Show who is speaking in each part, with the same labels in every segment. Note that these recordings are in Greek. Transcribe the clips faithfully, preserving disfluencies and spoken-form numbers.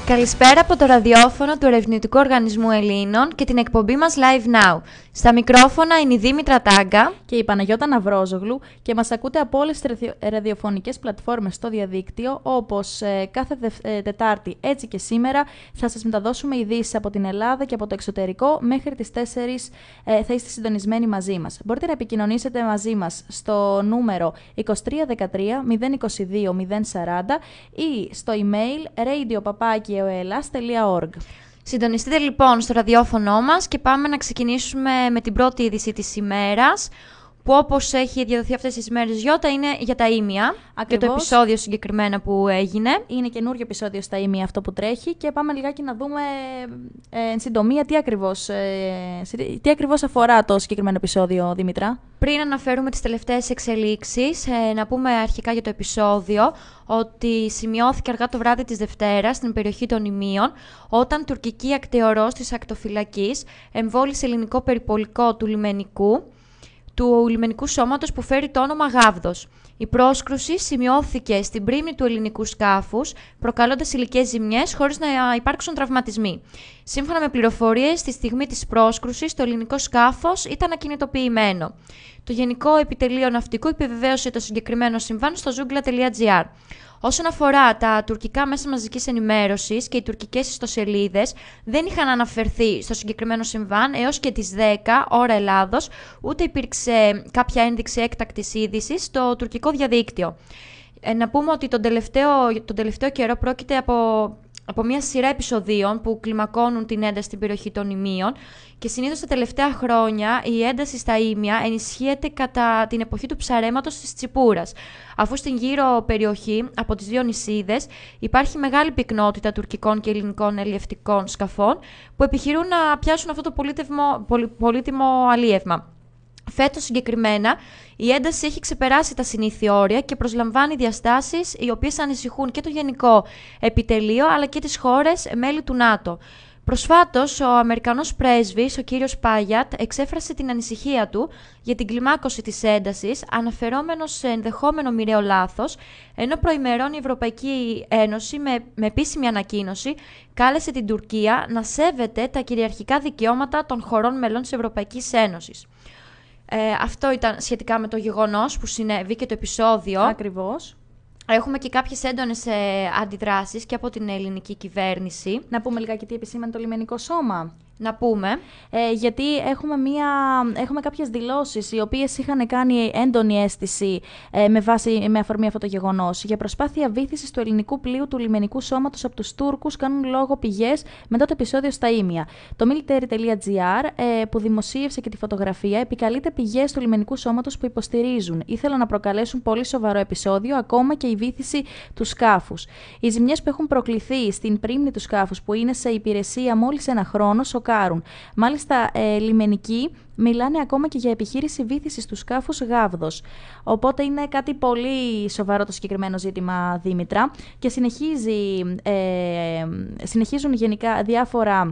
Speaker 1: Καλησπέρα από το ραδιόφωνο του Ερευνητικού Οργανισμού Ελλήνων και την εκπομπή μας Live Now. Στα μικρόφωνα είναι η Δήμητρα Τάγκα
Speaker 2: και η Παναγιώτα Ναυρόζογλου και μας ακούτε από όλες τις ραδιοφωνικές πλατφόρμες στο διαδίκτυο, όπως ε, κάθε δε, ε, Τετάρτη, έτσι και σήμερα, θα σας μεταδώσουμε ειδήσεις από την Ελλάδα και από το εξωτερικό. Μέχρι τις τέσσερις ε, θα είστε συντονισμένοι μαζί μας. Μπορείτε να επικοινωνήσετε μαζί μας στο νούμερο είκοσι τρία δεκατρία μηδέν είκοσι δύο μηδέν σαράντα ή στο email radio παπάκι eoelas τελεία org.
Speaker 1: Συντονιστείτε λοιπόν στο ραδιόφωνο μας και πάμε να ξεκινήσουμε με την πρώτη είδηση της ημέρας, που όπως έχει διαδοθεί αυτές τις ημέρες, Γιώτα, είναι για τα ήμια. Ακριβώς. Και το επεισόδιο συγκεκριμένα που έγινε.
Speaker 2: Είναι καινούριο επεισόδιο στα ήμια αυτό που τρέχει και πάμε λιγάκι να δούμε ε, εν συντομία τι ακριβώς, ε, τι ακριβώς αφορά το συγκεκριμένο επεισόδιο, Δήμητρα.
Speaker 1: Πριν αναφέρουμε τις τελευταίες εξελίξεις, ε, να πούμε αρχικά για το επεισόδιο ότι σημειώθηκε αργά το βράδυ της Δευτέρας στην περιοχή των Ιμίων, όταν τουρκική ακτεωρός της ακτοφυλακής εμβόλησε ελληνικό περιπολικό του λιμενικού, του λιμενικού σώματος που φέρει το όνομα Γάβδος. Η πρόσκρουση σημειώθηκε στην πρίμνη του ελληνικού σκάφους, προκαλώντας υλικές ζημιές χωρίς να υπάρξουν τραυματισμοί. Σύμφωνα με πληροφορίες, στη στιγμή της πρόσκρουσης το ελληνικό σκάφος ήταν ακινητοποιημένο. Το Γενικό Επιτελείο Ναυτικού επιβεβαίωσε το συγκεκριμένο συμβάν στο ζούγκλα τελεία τζι άρ. Όσον αφορά τα τουρκικά μέσα μαζικής ενημέρωσης και οι τουρκικές ιστοσελίδες, δεν είχαν αναφερθεί στο συγκεκριμένο συμβάν έως και τις δέκα ώρα Ελλάδος, ούτε υπήρξε κάποια ένδειξη έκτακτης είδησης στο τουρκικό διαδίκτυο. Ε, να πούμε ότι τον τελευταίο, τον τελευταίο καιρό πρόκειται από, από μια σειρά επεισοδίων που κλιμακώνουν την ένταση στην περιοχή των Ιμίων και συνήθως τα τελευταία χρόνια η ένταση στα Ήμια ενισχύεται κατά την εποχή του ψαρέματος της Τσιπούρας, αφού στην γύρω περιοχή από τις δύο νησίδες υπάρχει μεγάλη πυκνότητα τουρκικών και ελληνικών αλλιευτικών σκαφών που επιχειρούν να πιάσουν αυτό το πολύτιμο, πολύ, πολύτιμο αλίευμα. Φέτος συγκεκριμένα η ένταση έχει ξεπεράσει τα συνήθεια όρια και προσλαμβάνει διαστάσεις οι οποίες ανησυχούν και το Γενικό Επιτελείο αλλά και τις χώρες μέλη του ΝΑΤΟ. Προσφάτως, ο Αμερικανός πρέσβης, ο κύριος Πάγιατ, εξέφρασε την ανησυχία του για την κλιμάκωση της έντασης, αναφερόμενος σε ενδεχόμενο μοιραίο λάθος, ενώ προημερών η Ευρωπαϊκή Ένωση με, με επίσημη ανακοίνωση κάλεσε την Τουρκία να σέβεται τα κυριαρχικά δικαιώματα των χωρών μελών της Ευρωπαϊκής Ένωσης. Ε, αυτό ήταν σχετικά με το γεγονός που συνέβη και το επεισόδιο.
Speaker 2: Ακριβώς.
Speaker 1: Έχουμε και κάποιες έντονες ε, αντιδράσεις και από την ελληνική κυβέρνηση.
Speaker 2: Να πούμε λιγάκι τι επισήμανε το λιμενικό σώμα.
Speaker 1: Να πούμε.
Speaker 2: Ε, γιατί έχουμε, μια, έχουμε κάποιες δηλώσεις οι οποίες είχαν κάνει έντονη αίσθηση ε, με, βάση, με αφορμή αυτό το γεγονός. Για προσπάθεια βύθισης του ελληνικού πλοίου του λιμενικού σώματος από τους Τούρκους κάνουν λόγο πηγές μετά το επεισόδιο στα Ήμια. Το military τελεία τζι άρ ε, που δημοσίευσε και τη φωτογραφία επικαλείται πηγές του λιμενικού σώματος που υποστηρίζουν. Ήθελαν να προκαλέσουν πολύ σοβαρό επεισόδιο, ακόμα και η βύθιση του σκάφους. Οι ζημιές που έχουν προκληθεί στην πρίμνη του σκάφους, που είναι σε υπηρεσία μόλις ένα χρόνο, σοκάρουν. Μάλιστα, ε, λιμενικοί μιλάνε ακόμα και για επιχείρηση βύθισης του σκάφους Γάβδος. Οπότε είναι κάτι πολύ σοβαρό το συγκεκριμένο ζήτημα, Δήμητρα, και συνεχίζει, ε, συνεχίζουν γενικά διάφορα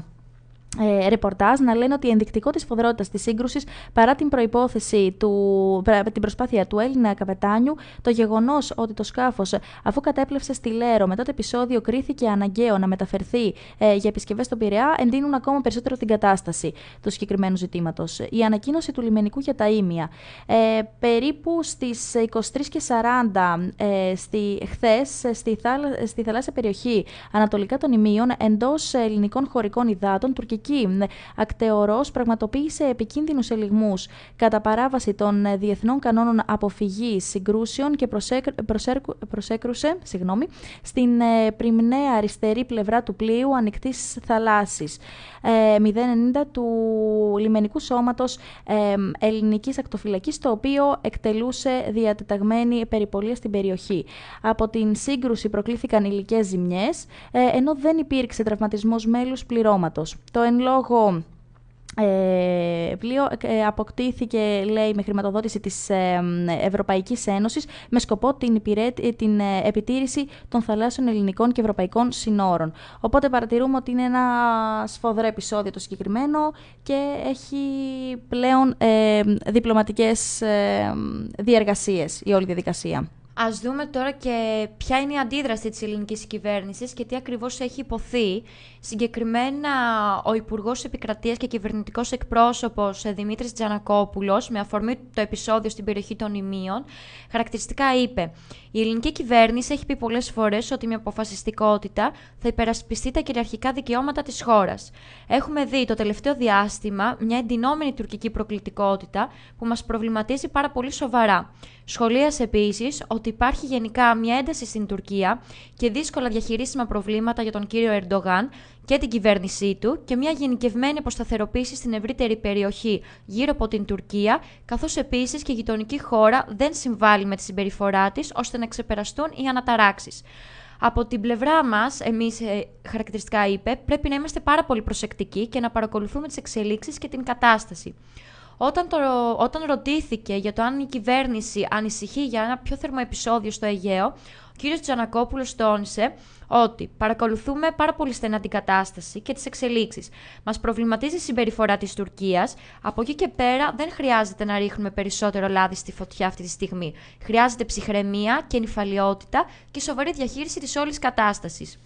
Speaker 2: Ε, ρεπορτάζ να λένε ότι ενδεικτικό της σφοδρότητας της σύγκρουσης, παρά την προϋπόθεση του, την προσπάθεια του Έλληνα καπετάνιου, το γεγονός ότι το σκάφος, αφού κατέπλευσε στη Λέρο μετά το επεισόδιο, κρίθηκε αναγκαίο να μεταφερθεί ε, για επισκευές στον Πειραιά, εντείνουν ακόμα περισσότερο την κατάσταση του συγκεκριμένου ζητήματος. Η ανακοίνωση του λιμενικού για τα Ήμια. Ε, περίπου στις είκοσι τρεις και σαράντα ε, στη, χθες στη, θάλα, στη θαλάσσια περιοχή ανατολικά των Ιμίων, εντός ελληνικών χωρικών υδάτων, τουρκική ακτεωρός πραγματοποίησε επικίνδυνους ελιγμούς κατά παράβαση των διεθνών κανόνων αποφυγής συγκρούσεων και προσέκ, προσέρκου, προσέκρουσε συγγνώμη, στην ε, πριμνέα αριστερή πλευρά του πλοίου ανοιχτής θαλάσσης ε, μηδέν ενενήντα του λιμενικού σώματος ε, ελληνικής ακτοφυλακής, το οποίο εκτελούσε διατεταγμένη περιπολία στην περιοχή. Από την σύγκρουση προκλήθηκαν υλικές ζημιές, ε, ενώ δεν υπήρξε τραυματισμός μέλους πληρώματος. Το εν λόγω ε, πλοίο ε, αποκτήθηκε, λέει, με χρηματοδότηση της ε, Ευρωπαϊκής Ένωσης με σκοπό την, υπηρέ, την ε, επιτήρηση των θαλάσσιων ελληνικών και ευρωπαϊκών συνόρων. Οπότε παρατηρούμε ότι είναι ένα σφοδρό επεισόδιο το συγκεκριμένο και έχει πλέον ε, διπλωματικές ε, διεργασίες η όλη διαδικασία.
Speaker 1: Ας δούμε τώρα και ποια είναι η αντίδραση της ελληνικής κυβέρνησης και τι ακριβώς έχει υποθεί. Συγκεκριμένα, ο Υπουργός Επικρατείας και κυβερνητικός εκπρόσωπος Δημήτρης Τζανακόπουλος, με αφορμή το επεισόδιο στην περιοχή των Ιμίων, χαρακτηριστικά είπε: «Η ελληνική κυβέρνηση έχει πει πολλές φορές ότι με αποφασιστικότητα θα υπερασπιστεί τα κυριαρχικά δικαιώματα της χώρας. Έχουμε δει το τελευταίο διάστημα μια εντυνόμενη τουρκική προκλητικότητα που μας προβληματίζει πάρα πολύ σοβαρά». Σχολίασε επίσης ότι υπάρχει γενικά μια ένταση στην Τουρκία και δύσκολα διαχειρίσιμα προβλήματα για τον κύριο Ερντογάν και την κυβέρνησή του και μια γενικευμένη αποσταθεροποίηση στην ευρύτερη περιοχή γύρω από την Τουρκία, καθώς επίσης και η γειτονική χώρα δεν συμβάλλει με τη συμπεριφορά της ώστε να ξεπεραστούν οι αναταράξεις. Από την πλευρά μας, εμείς ε, χαρακτηριστικά είπε, πρέπει να είμαστε πάρα πολύ προσεκτικοί και να παρακολουθούμε τις εξελίξεις και την κατάσταση. Όταν, το, όταν ρωτήθηκε για το αν η κυβέρνηση ανησυχεί για ένα πιο θερμό επεισόδιο στο Αιγαίο, ο κ. Τζανακόπουλος τόνισε ότι παρακολουθούμε πάρα πολύ στενά την κατάσταση και τις εξελίξεις. Μας προβληματίζει η συμπεριφορά της Τουρκίας. Από εκεί και πέρα δεν χρειάζεται να ρίχνουμε περισσότερο λάδι στη φωτιά αυτή τη στιγμή. Χρειάζεται ψυχραιμία και νηφαλιότητα και σοβαρή διαχείριση της όλης κατάστασης.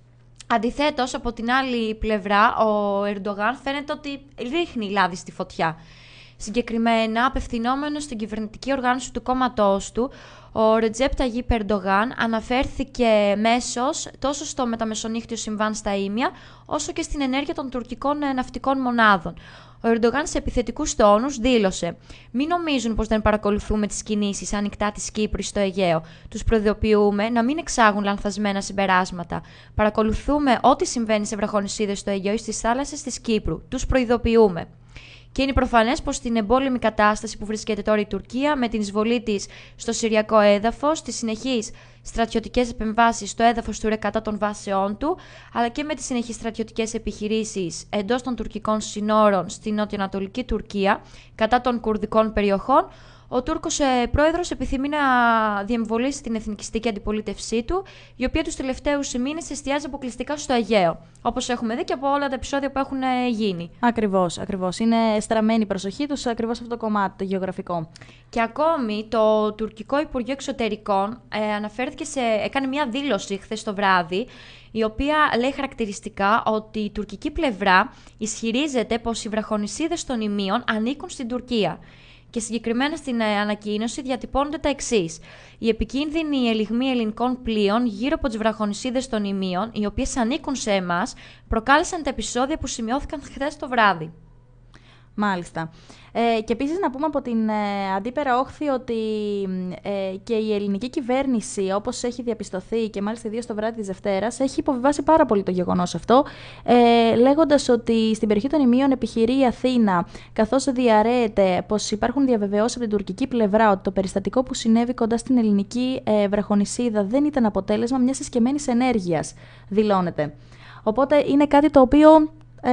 Speaker 1: Αντιθέτως, από την άλλη πλευρά, ο Ερντογάν φαίνεται ότι ρίχνει λάδι στη φωτιά. Συγκεκριμένα, απευθυνόμενος στην κυβερνητική οργάνωση του κόμματός του, ο Ρετζέπ Ταγίπ Ερντογάν αναφέρθηκε μέσως τόσο στο μεταμεσονύχτιο συμβάν στα Ήμια, όσο και στην ενέργεια των τουρκικών ναυτικών μονάδων. Ο Ερντογάν σε επιθετικούς τόνους δήλωσε: «Μην νομίζουν πως δεν παρακολουθούμε τις κινήσεις ανοιχτά της Κύπρου στο Αιγαίο. Τους προειδοποιούμε να μην εξάγουν λανθασμένα συμπεράσματα. Παρακολουθούμε ό,τι συμβαίνει σε βραχονισίδες στο Αιγαίο ή στις θάλασσες της Κύπρου. Τους προειδοποιούμε». Και είναι προφανές πως στην εμπόλεμη κατάσταση που βρίσκεται τώρα η Τουρκία, με την εισβολή της στο συριακό έδαφος, τις συνεχείς στρατιωτικές επεμβάσεις στο έδαφος του ΡΕ κατά των βάσεών του, αλλά και με τις συνεχείς στρατιωτικές επιχειρήσεις εντός των τουρκικών συνόρων στην νοτιοανατολική Τουρκία κατά των κουρδικών περιοχών, ο Τούρκος ε, πρόεδρος επιθυμεί να διεμβολήσει την εθνικιστική αντιπολίτευσή του, η οποία τους τελευταίους μήνες εστιάζει αποκλειστικά στο Αιγαίο, όπως έχουμε δει και από όλα τα επεισόδια που έχουν ε, γίνει.
Speaker 2: Ακριβώς, ακριβώς. Είναι στραμμένη η προσοχή τους ακριβώς αυτό το κομμάτι, το γεωγραφικό.
Speaker 1: Και ακόμη το τουρκικό Υπουργείο Εξωτερικών ε, αναφέρθηκε σε, έκανε μια δήλωση χθες το βράδυ, η οποία λέει χαρακτηριστικά ότι η τουρκική πλευρά ισχυρίζεται πως οι βραχονισίδες των Ιμίων ανήκουν στην Τουρκία. Και συγκεκριμένα στην ανακοίνωση διατυπώνονται τα εξής: «Οι επικίνδυνοι ελιγμοί ελληνικών πλοίων γύρω από τις βραχονισίδες των Ιμίων, οι οποίες ανήκουν σε εμάς, προκάλεσαν τα επεισόδια που σημειώθηκαν χθες το βράδυ».
Speaker 2: Μάλιστα. Ε, και επίσης να πούμε από την ε, αντίπερα όχθη ότι ε, και η ελληνική κυβέρνηση, όπως έχει διαπιστωθεί και μάλιστα ιδίως το βράδυ της Δευτέρας, έχει υποβιβάσει πάρα πολύ το γεγονός αυτό, ε, λέγοντας ότι στην περιοχή των Ιμίων επιχειρεί η Αθήνα, καθώς διαρρέεται πως υπάρχουν διαβεβαιώσεις από την τουρκική πλευρά ότι το περιστατικό που συνέβη κοντά στην ελληνική ε, βραχονισίδα δεν ήταν αποτέλεσμα μιας συσκεμμένης ενέργειας, δηλώνεται. Οπότε είναι κάτι το οποίο ε,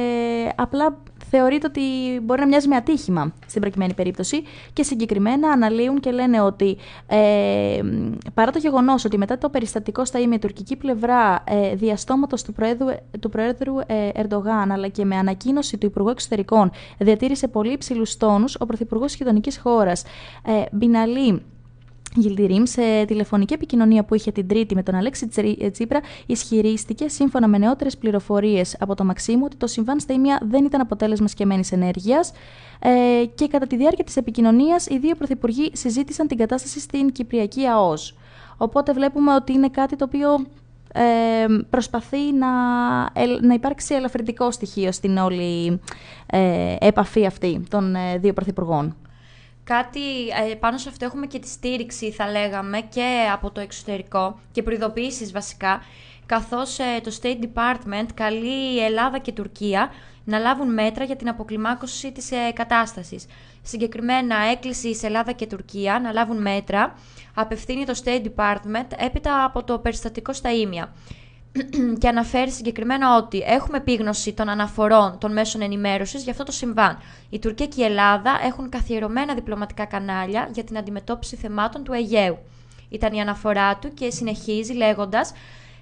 Speaker 2: απλά θεωρείται ότι μπορεί να μοιάζει με ατύχημα στην προκειμένη περίπτωση και συγκεκριμένα αναλύουν και λένε ότι ε, παρά το γεγονός ότι μετά το περιστατικό στα ήμια η τουρκική πλευρά ε, διαστόματος του Προέδρου, του Προέδρου ε, Ερντογάν αλλά και με ανακοίνωση του Υπουργού Εξωτερικών διατήρησε πολύ υψηλούς τόνους, ο Πρωθυπουργός της γειτονικής χώρας ε, Μπιναλή Γιλντιρίμ, σε τηλεφωνική επικοινωνία που είχε την Τρίτη με τον Αλέξη Τσίπρα, ισχυρίστηκε, σύμφωνα με νεότερες πληροφορίες από το Μαξίμου, ότι το συμβάν στα ήμια δεν ήταν αποτέλεσμα σκεμμένης ενέργειας ε, και κατά τη διάρκεια της επικοινωνίας οι δύο πρωθυπουργοί συζήτησαν την κατάσταση στην Κυπριακή ΑΟΣ. Οπότε βλέπουμε ότι είναι κάτι το οποίο ε, προσπαθεί να, να υπάρξει ελαφρυντικό στοιχείο στην όλη ε, επαφή αυτή των ε, δύο πρωθυπουργών.
Speaker 1: Κάτι ε, πάνω σε αυτό έχουμε και τη στήριξη, θα λέγαμε, και από το εξωτερικό και προειδοποιήσεις βασικά, καθώς ε, το State Department καλεί Ελλάδα και Τουρκία να λάβουν μέτρα για την αποκλιμάκωση της ε, κατάστασης. Συγκεκριμένα έκκληση σε Ελλάδα και Τουρκία να λάβουν μέτρα, απευθύνει το State Department έπειτα από το περιστατικό στα Ήμια. Και αναφέρει συγκεκριμένα ότι έχουμε επίγνωση των αναφορών των μέσων ενημέρωσης για αυτό το συμβάν. Η Τουρκία και η Ελλάδα έχουν καθιερωμένα διπλωματικά κανάλια για την αντιμετώπιση θεμάτων του Αιγαίου. Ήταν η αναφορά του και συνεχίζει λέγοντας: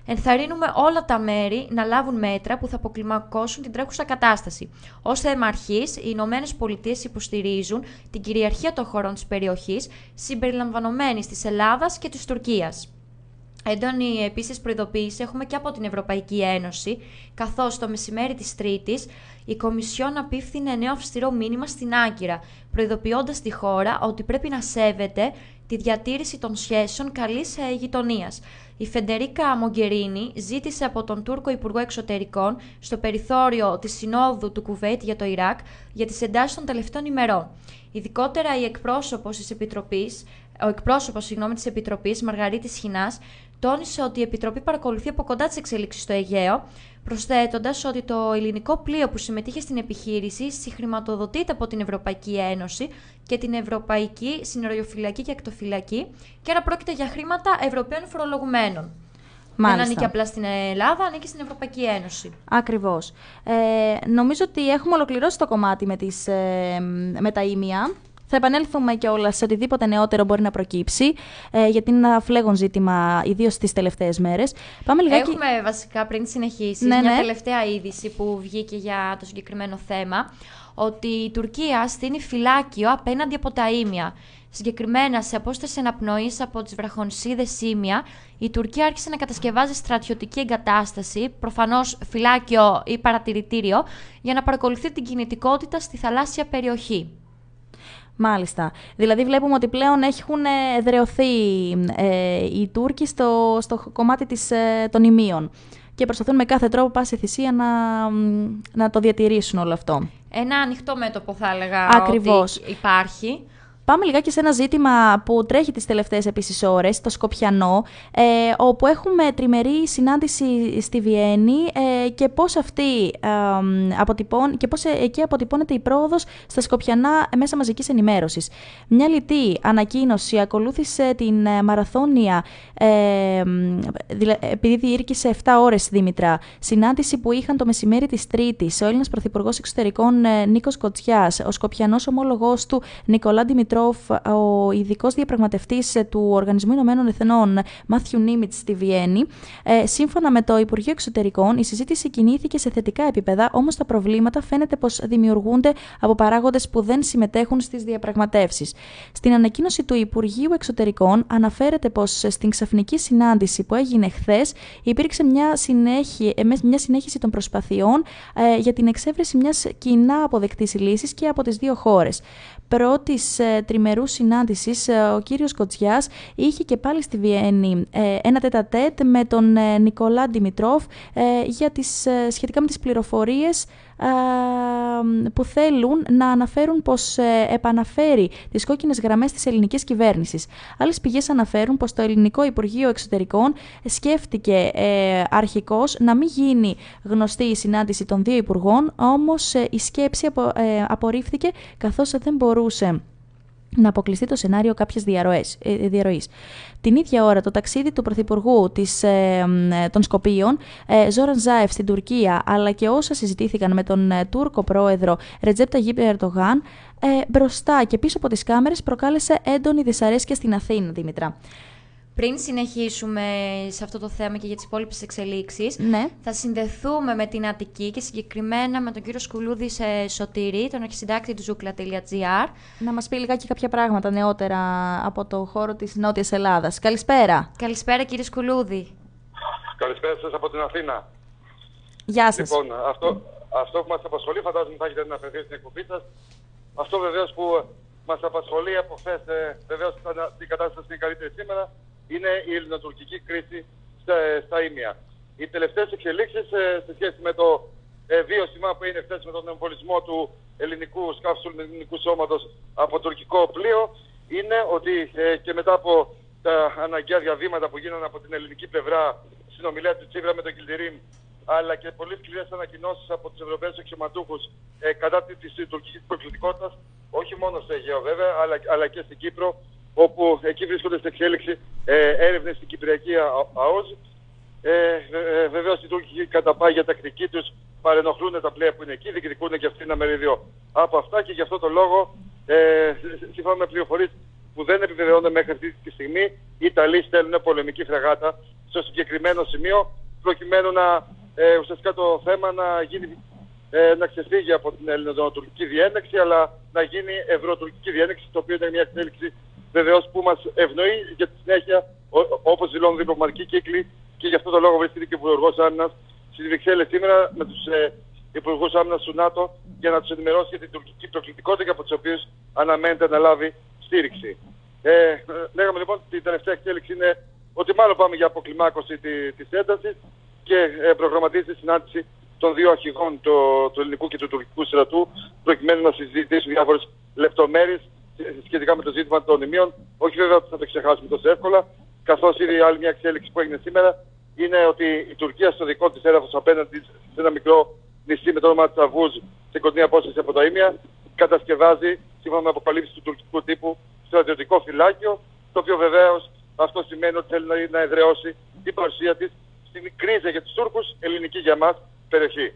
Speaker 1: Ενθαρρύνουμε όλα τα μέρη να λάβουν μέτρα που θα αποκλιμακώσουν την τρέχουσα κατάσταση. Ως θέμα αρχής, οι Ηνωμένες Πολιτείες υποστηρίζουν την κυριαρχία των χωρών της περιοχής, συμπεριλαμβανομένης της Ελλάδας και της Τουρκίας. Έντονη επίσης προειδοποίηση έχουμε και από την Ευρωπαϊκή Ένωση, καθώς το μεσημέρι της Τρίτης η Κομισιόν απίφθινε νέο αυστηρό μήνυμα στην Άγκυρα, προειδοποιώντας τη χώρα ότι πρέπει να σέβεται τη διατήρηση των σχέσεων καλής γειτονίας. Η Φεντερίκα Μογκερίνη ζήτησε από τον Τούρκο Υπουργό Εξωτερικών στο περιθώριο της Συνόδου του Κουβέιτ για το Ιράκ για τις εντάσεις των τελευταίων ημερών. Ειδικότερα η εκπρόσωπος της Επιτροπής, ο εκπρόσωπος συγγνώμη, της Επιτροπής, Μαργαρίτης Χινάς, τόνισε ότι η Επιτροπή παρακολουθεί από κοντά τις εξελίξεις στο Αιγαίο, προσθέτοντας ότι το ελληνικό πλοίο που συμμετείχε στην επιχείρηση συγχρηματοδοτείται από την Ευρωπαϊκή Ένωση και την Ευρωπαϊκή Συνοριοφυλακή και Ακτοφυλακή και άρα πρόκειται για χρήματα Ευρωπαίων φορολογουμένων.
Speaker 2: Μάλιστα.
Speaker 1: Δεν ανήκει απλά στην Ελλάδα, ανήκει στην Ευρωπαϊκή Ένωση.
Speaker 2: Ακριβώς. Ε, νομίζω ότι έχουμε ολοκληρώσει το κομμάτι με, τις, ε, με τα ήμια. Θα επανέλθουμε κιόλας σε οτιδήποτε νεότερο μπορεί να προκύψει, ε, γιατί είναι ένα φλέγον ζήτημα, ιδίως τις τελευταίες μέρες. Πάμε λιγάκι...
Speaker 1: Έχουμε βασικά πριν συνεχίσεις
Speaker 2: ναι,
Speaker 1: μια
Speaker 2: ναι.
Speaker 1: τελευταία είδηση που βγήκε για το συγκεκριμένο θέμα, ότι η Τουρκία στείνει φυλάκιο απέναντι από τα ήμια. Συγκεκριμένα, σε απόσταση αναπνοής από τις βραχονσίδες ήμια, η Τουρκία άρχισε να κατασκευάζει στρατιωτική εγκατάσταση, προφανώς φυλάκιο ή παρατηρητήριο, για να παρακολουθεί την κινητικότητα στη θαλάσσια περιοχή.
Speaker 2: Μάλιστα. Δηλαδή βλέπουμε ότι πλέον έχουν εδραιωθεί ε, οι Τούρκοι στο, στο κομμάτι της, ε, των ημίων και προσπαθούν με κάθε τρόπο, πάση θυσία, να, να το διατηρήσουν όλο αυτό.
Speaker 1: Ένα ανοιχτό μέτωπο θα έλεγα.
Speaker 2: Ακριβώς.
Speaker 1: Ότι υπάρχει.
Speaker 2: Πάμε λιγάκι σε ένα ζήτημα που τρέχει τις τελευταίες επίσης ώρες, το Σκοπιανό, ε, όπου έχουμε τριμερή συνάντηση στη Βιέννη ε, και πώς αυτή ε, αποτυπών, και πώς εκεί αποτυπώνεται η πρόοδος στα Σκοπιανά μέσα μαζικής ενημέρωσης. Μια λιτή ανακοίνωση ακολούθησε την ε, μαραθώνια, ε, δηλα, επειδή διήρκησε επτά ώρες, Δήμητρα, συνάντηση που είχαν το μεσημέρι της Τρίτης ο Έλληνας Πρωθυπουργός Εξωτερικών ε, Νίκος Κοτσιάς, ο Σκοπιανός ομόλογός του Νικολά Δημητρόφ, ο ειδικός διαπραγματευτής του Οργανισμού Ηνωμένων Εθνών Μάθιου Νίμιτς στη Βιέννη. Ε, σύμφωνα με το Υπουργείο Εξωτερικών, η συζήτηση κινήθηκε σε θετικά επίπεδα, όμως τα προβλήματα φαίνεται πως δημιουργούνται από παράγοντες που δεν συμμετέχουν στις διαπραγματεύσεις. Στην ανακοίνωση του Υπουργείου Εξωτερικών αναφέρεται πως στην ξαφνική συνάντηση που έγινε χθες υπήρξε μια, συνέχεια, μια συνέχιση των προσπαθειών ε, για την εξέβρεση μιας κοινά αποδεκτής λύσης και από τις δύο χώρες. Πρώτης ε, τριμερούς συνάντησης, ε, ο κύριος Κοτσιάς είχε και πάλι στη Βιέννη ε, ένα τέτα-τέτ με τον ε, Νικολά Δημητρόφ ε, για τις, ε, σχετικά με τις πληροφορίες ε, που θέλουν να αναφέρουν πως ε, επαναφέρει τις κόκκινες γραμμές της ελληνικής κυβέρνησης. Άλλες πηγές αναφέρουν πως το ελληνικό Υπουργείο Εξωτερικών σκέφτηκε ε, αρχικώς να μην γίνει γνωστή η συνάντηση των δύο υπουργών, όμως ε, η σκέψη απο, ε, απορρίφθηκε καθώς δεν μπορούσε να αποκλειστεί το σενάριο κάποιες διαρροής. Την ίδια ώρα το ταξίδι του Πρωθυπουργού της, ε, των Σκοπίων, ε, Ζόραν Ζάεφ, στην Τουρκία, αλλά και όσα συζητήθηκαν με τον ε, Τούρκο πρόεδρο Ρετζέπ Ταγίπ Ερντογάν, ε, μπροστά και πίσω από τις κάμερες προκάλεσε έντονη δυσαρέσκεια στην Αθήνα, Δήμητρα.
Speaker 1: Πριν συνεχίσουμε σε αυτό το θέμα και για τις υπόλοιπες εξελίξεις,
Speaker 2: ναι.
Speaker 1: θα συνδεθούμε με την Αττική και συγκεκριμένα με τον κύριο Σκουλούδη σε Σωτήρη, τον αρχισυντάκτη του ζούκλα τελεία τζι άρ.
Speaker 2: Να μας πει λιγάκι κάποια πράγματα νεότερα από το χώρο της Νότιας Ελλάδας. Καλησπέρα.
Speaker 1: Καλησπέρα κύριε Σκουλούδη.
Speaker 3: Καλησπέρα σας από την Αθήνα.
Speaker 2: Γεια σας.
Speaker 3: Λοιπόν, αυτό, αυτό που μας απασχολεί, φαντάζομαι θα έχετε αναφερθεί στην εκπομπή σας. Αυτό βεβαίως που μας απασχολεί από χθες, βεβαίως η κατάσταση είναι καλύτερη σήμερα, είναι η ελληνοτουρκική κρίση στα, στα ήμια. Οι τελευταίες εξελίξεις ε, σε σχέση με το ε, βίωσιμα που είναι χθες με τον εμβολισμό του ελληνικού σκάφους του ελληνικού σώματος από τουρκικό πλοίο, είναι ότι ε, και μετά από τα αναγκαία διαβήματα που γίνανε από την ελληνική πλευρά, συνομιλία του Τσίπρα με τον Κιλτιρίμ, αλλά και πολύ σκληρές ανακοινώσεις από τους Ευρωπαίους αξιωματούχους ε, κατά της τουρκικής προκλητικότητας, όχι μόνο στο Αιγαίο βέβαια, αλλά, αλλά και στην Κύπρο, όπου εκεί βρίσκονται σε εξέλιξη ε, έρευνες στην Κυπριακή ΑΟΖ. Ε, ε, βεβαίως οι Τούρκοι κατά πάγια τακτική τους παρενοχλούν τα πλοία που είναι εκεί, διεκδικούν και αυτοί ένα μερίδιο από αυτά και γι' αυτό το λόγο, ε, σύμφωνα με πληροφορίες που δεν επιβεβαιώνονται μέχρι αυτή τη στιγμή, οι Ιταλοί στέλνουν πολεμική φρεγάτα στο συγκεκριμένο σημείο, προκειμένου να ε, ουσιαστικά το θέμα να γίνει, ε, να ξεφύγει από την ελληνοτουρκική διένεξη, αλλά να γίνει ευρωτουρκική διένεξη, το οποίο είναι μια εξέλιξη βεβαίως που μας ευνοεί για τη συνέχεια, όπως δηλώνουν διπλωματικοί κύκλοι, και γι' αυτό το λόγο βρίσκεται και ο Υπουργός Άμυνας στις Βρυξέλλες σήμερα με τους ε, Υπουργούς Άμυνας του ΝΑΤΟ για να τους ενημερώσει για την τουρκική προκλητικότητα και από τους οποίους αναμένεται να λάβει στήριξη. Ε, λέγαμε λοιπόν ότι η τελευταία εξέλιξη είναι ότι μάλλον πάμε για αποκλιμάκωση της έντασης και ε, προγραμματίζεται η συνάντηση των δύο αρχηγών, το, του ελληνικού και του τουρκικού στρατού, προκειμένου να συζητήσουν διάφορες λεπτομέρειες σχετικά με το ζήτημα των μνημείων. Όχι βέβαια ότι θα το ξεχάσουμε τόσο εύκολα, καθώς ήδη άλλη μια εξέλιξη που έγινε σήμερα είναι ότι η Τουρκία στο δικό της έδαφος απέναντι σε ένα μικρό νησί με το όνομα Τσαβούζ, σε κοντινή απόσταση από τα Ήμια, κατασκευάζει, σύμφωνα με αποκαλύψεις του τουρκικού τύπου, στρατιωτικό φυλάκιο, το οποίο βεβαίως αυτό σημαίνει ότι θέλει να εδραιώσει την παρουσία της στην κρίζα για τους Τούρκους, ελληνική για μας περιοχή.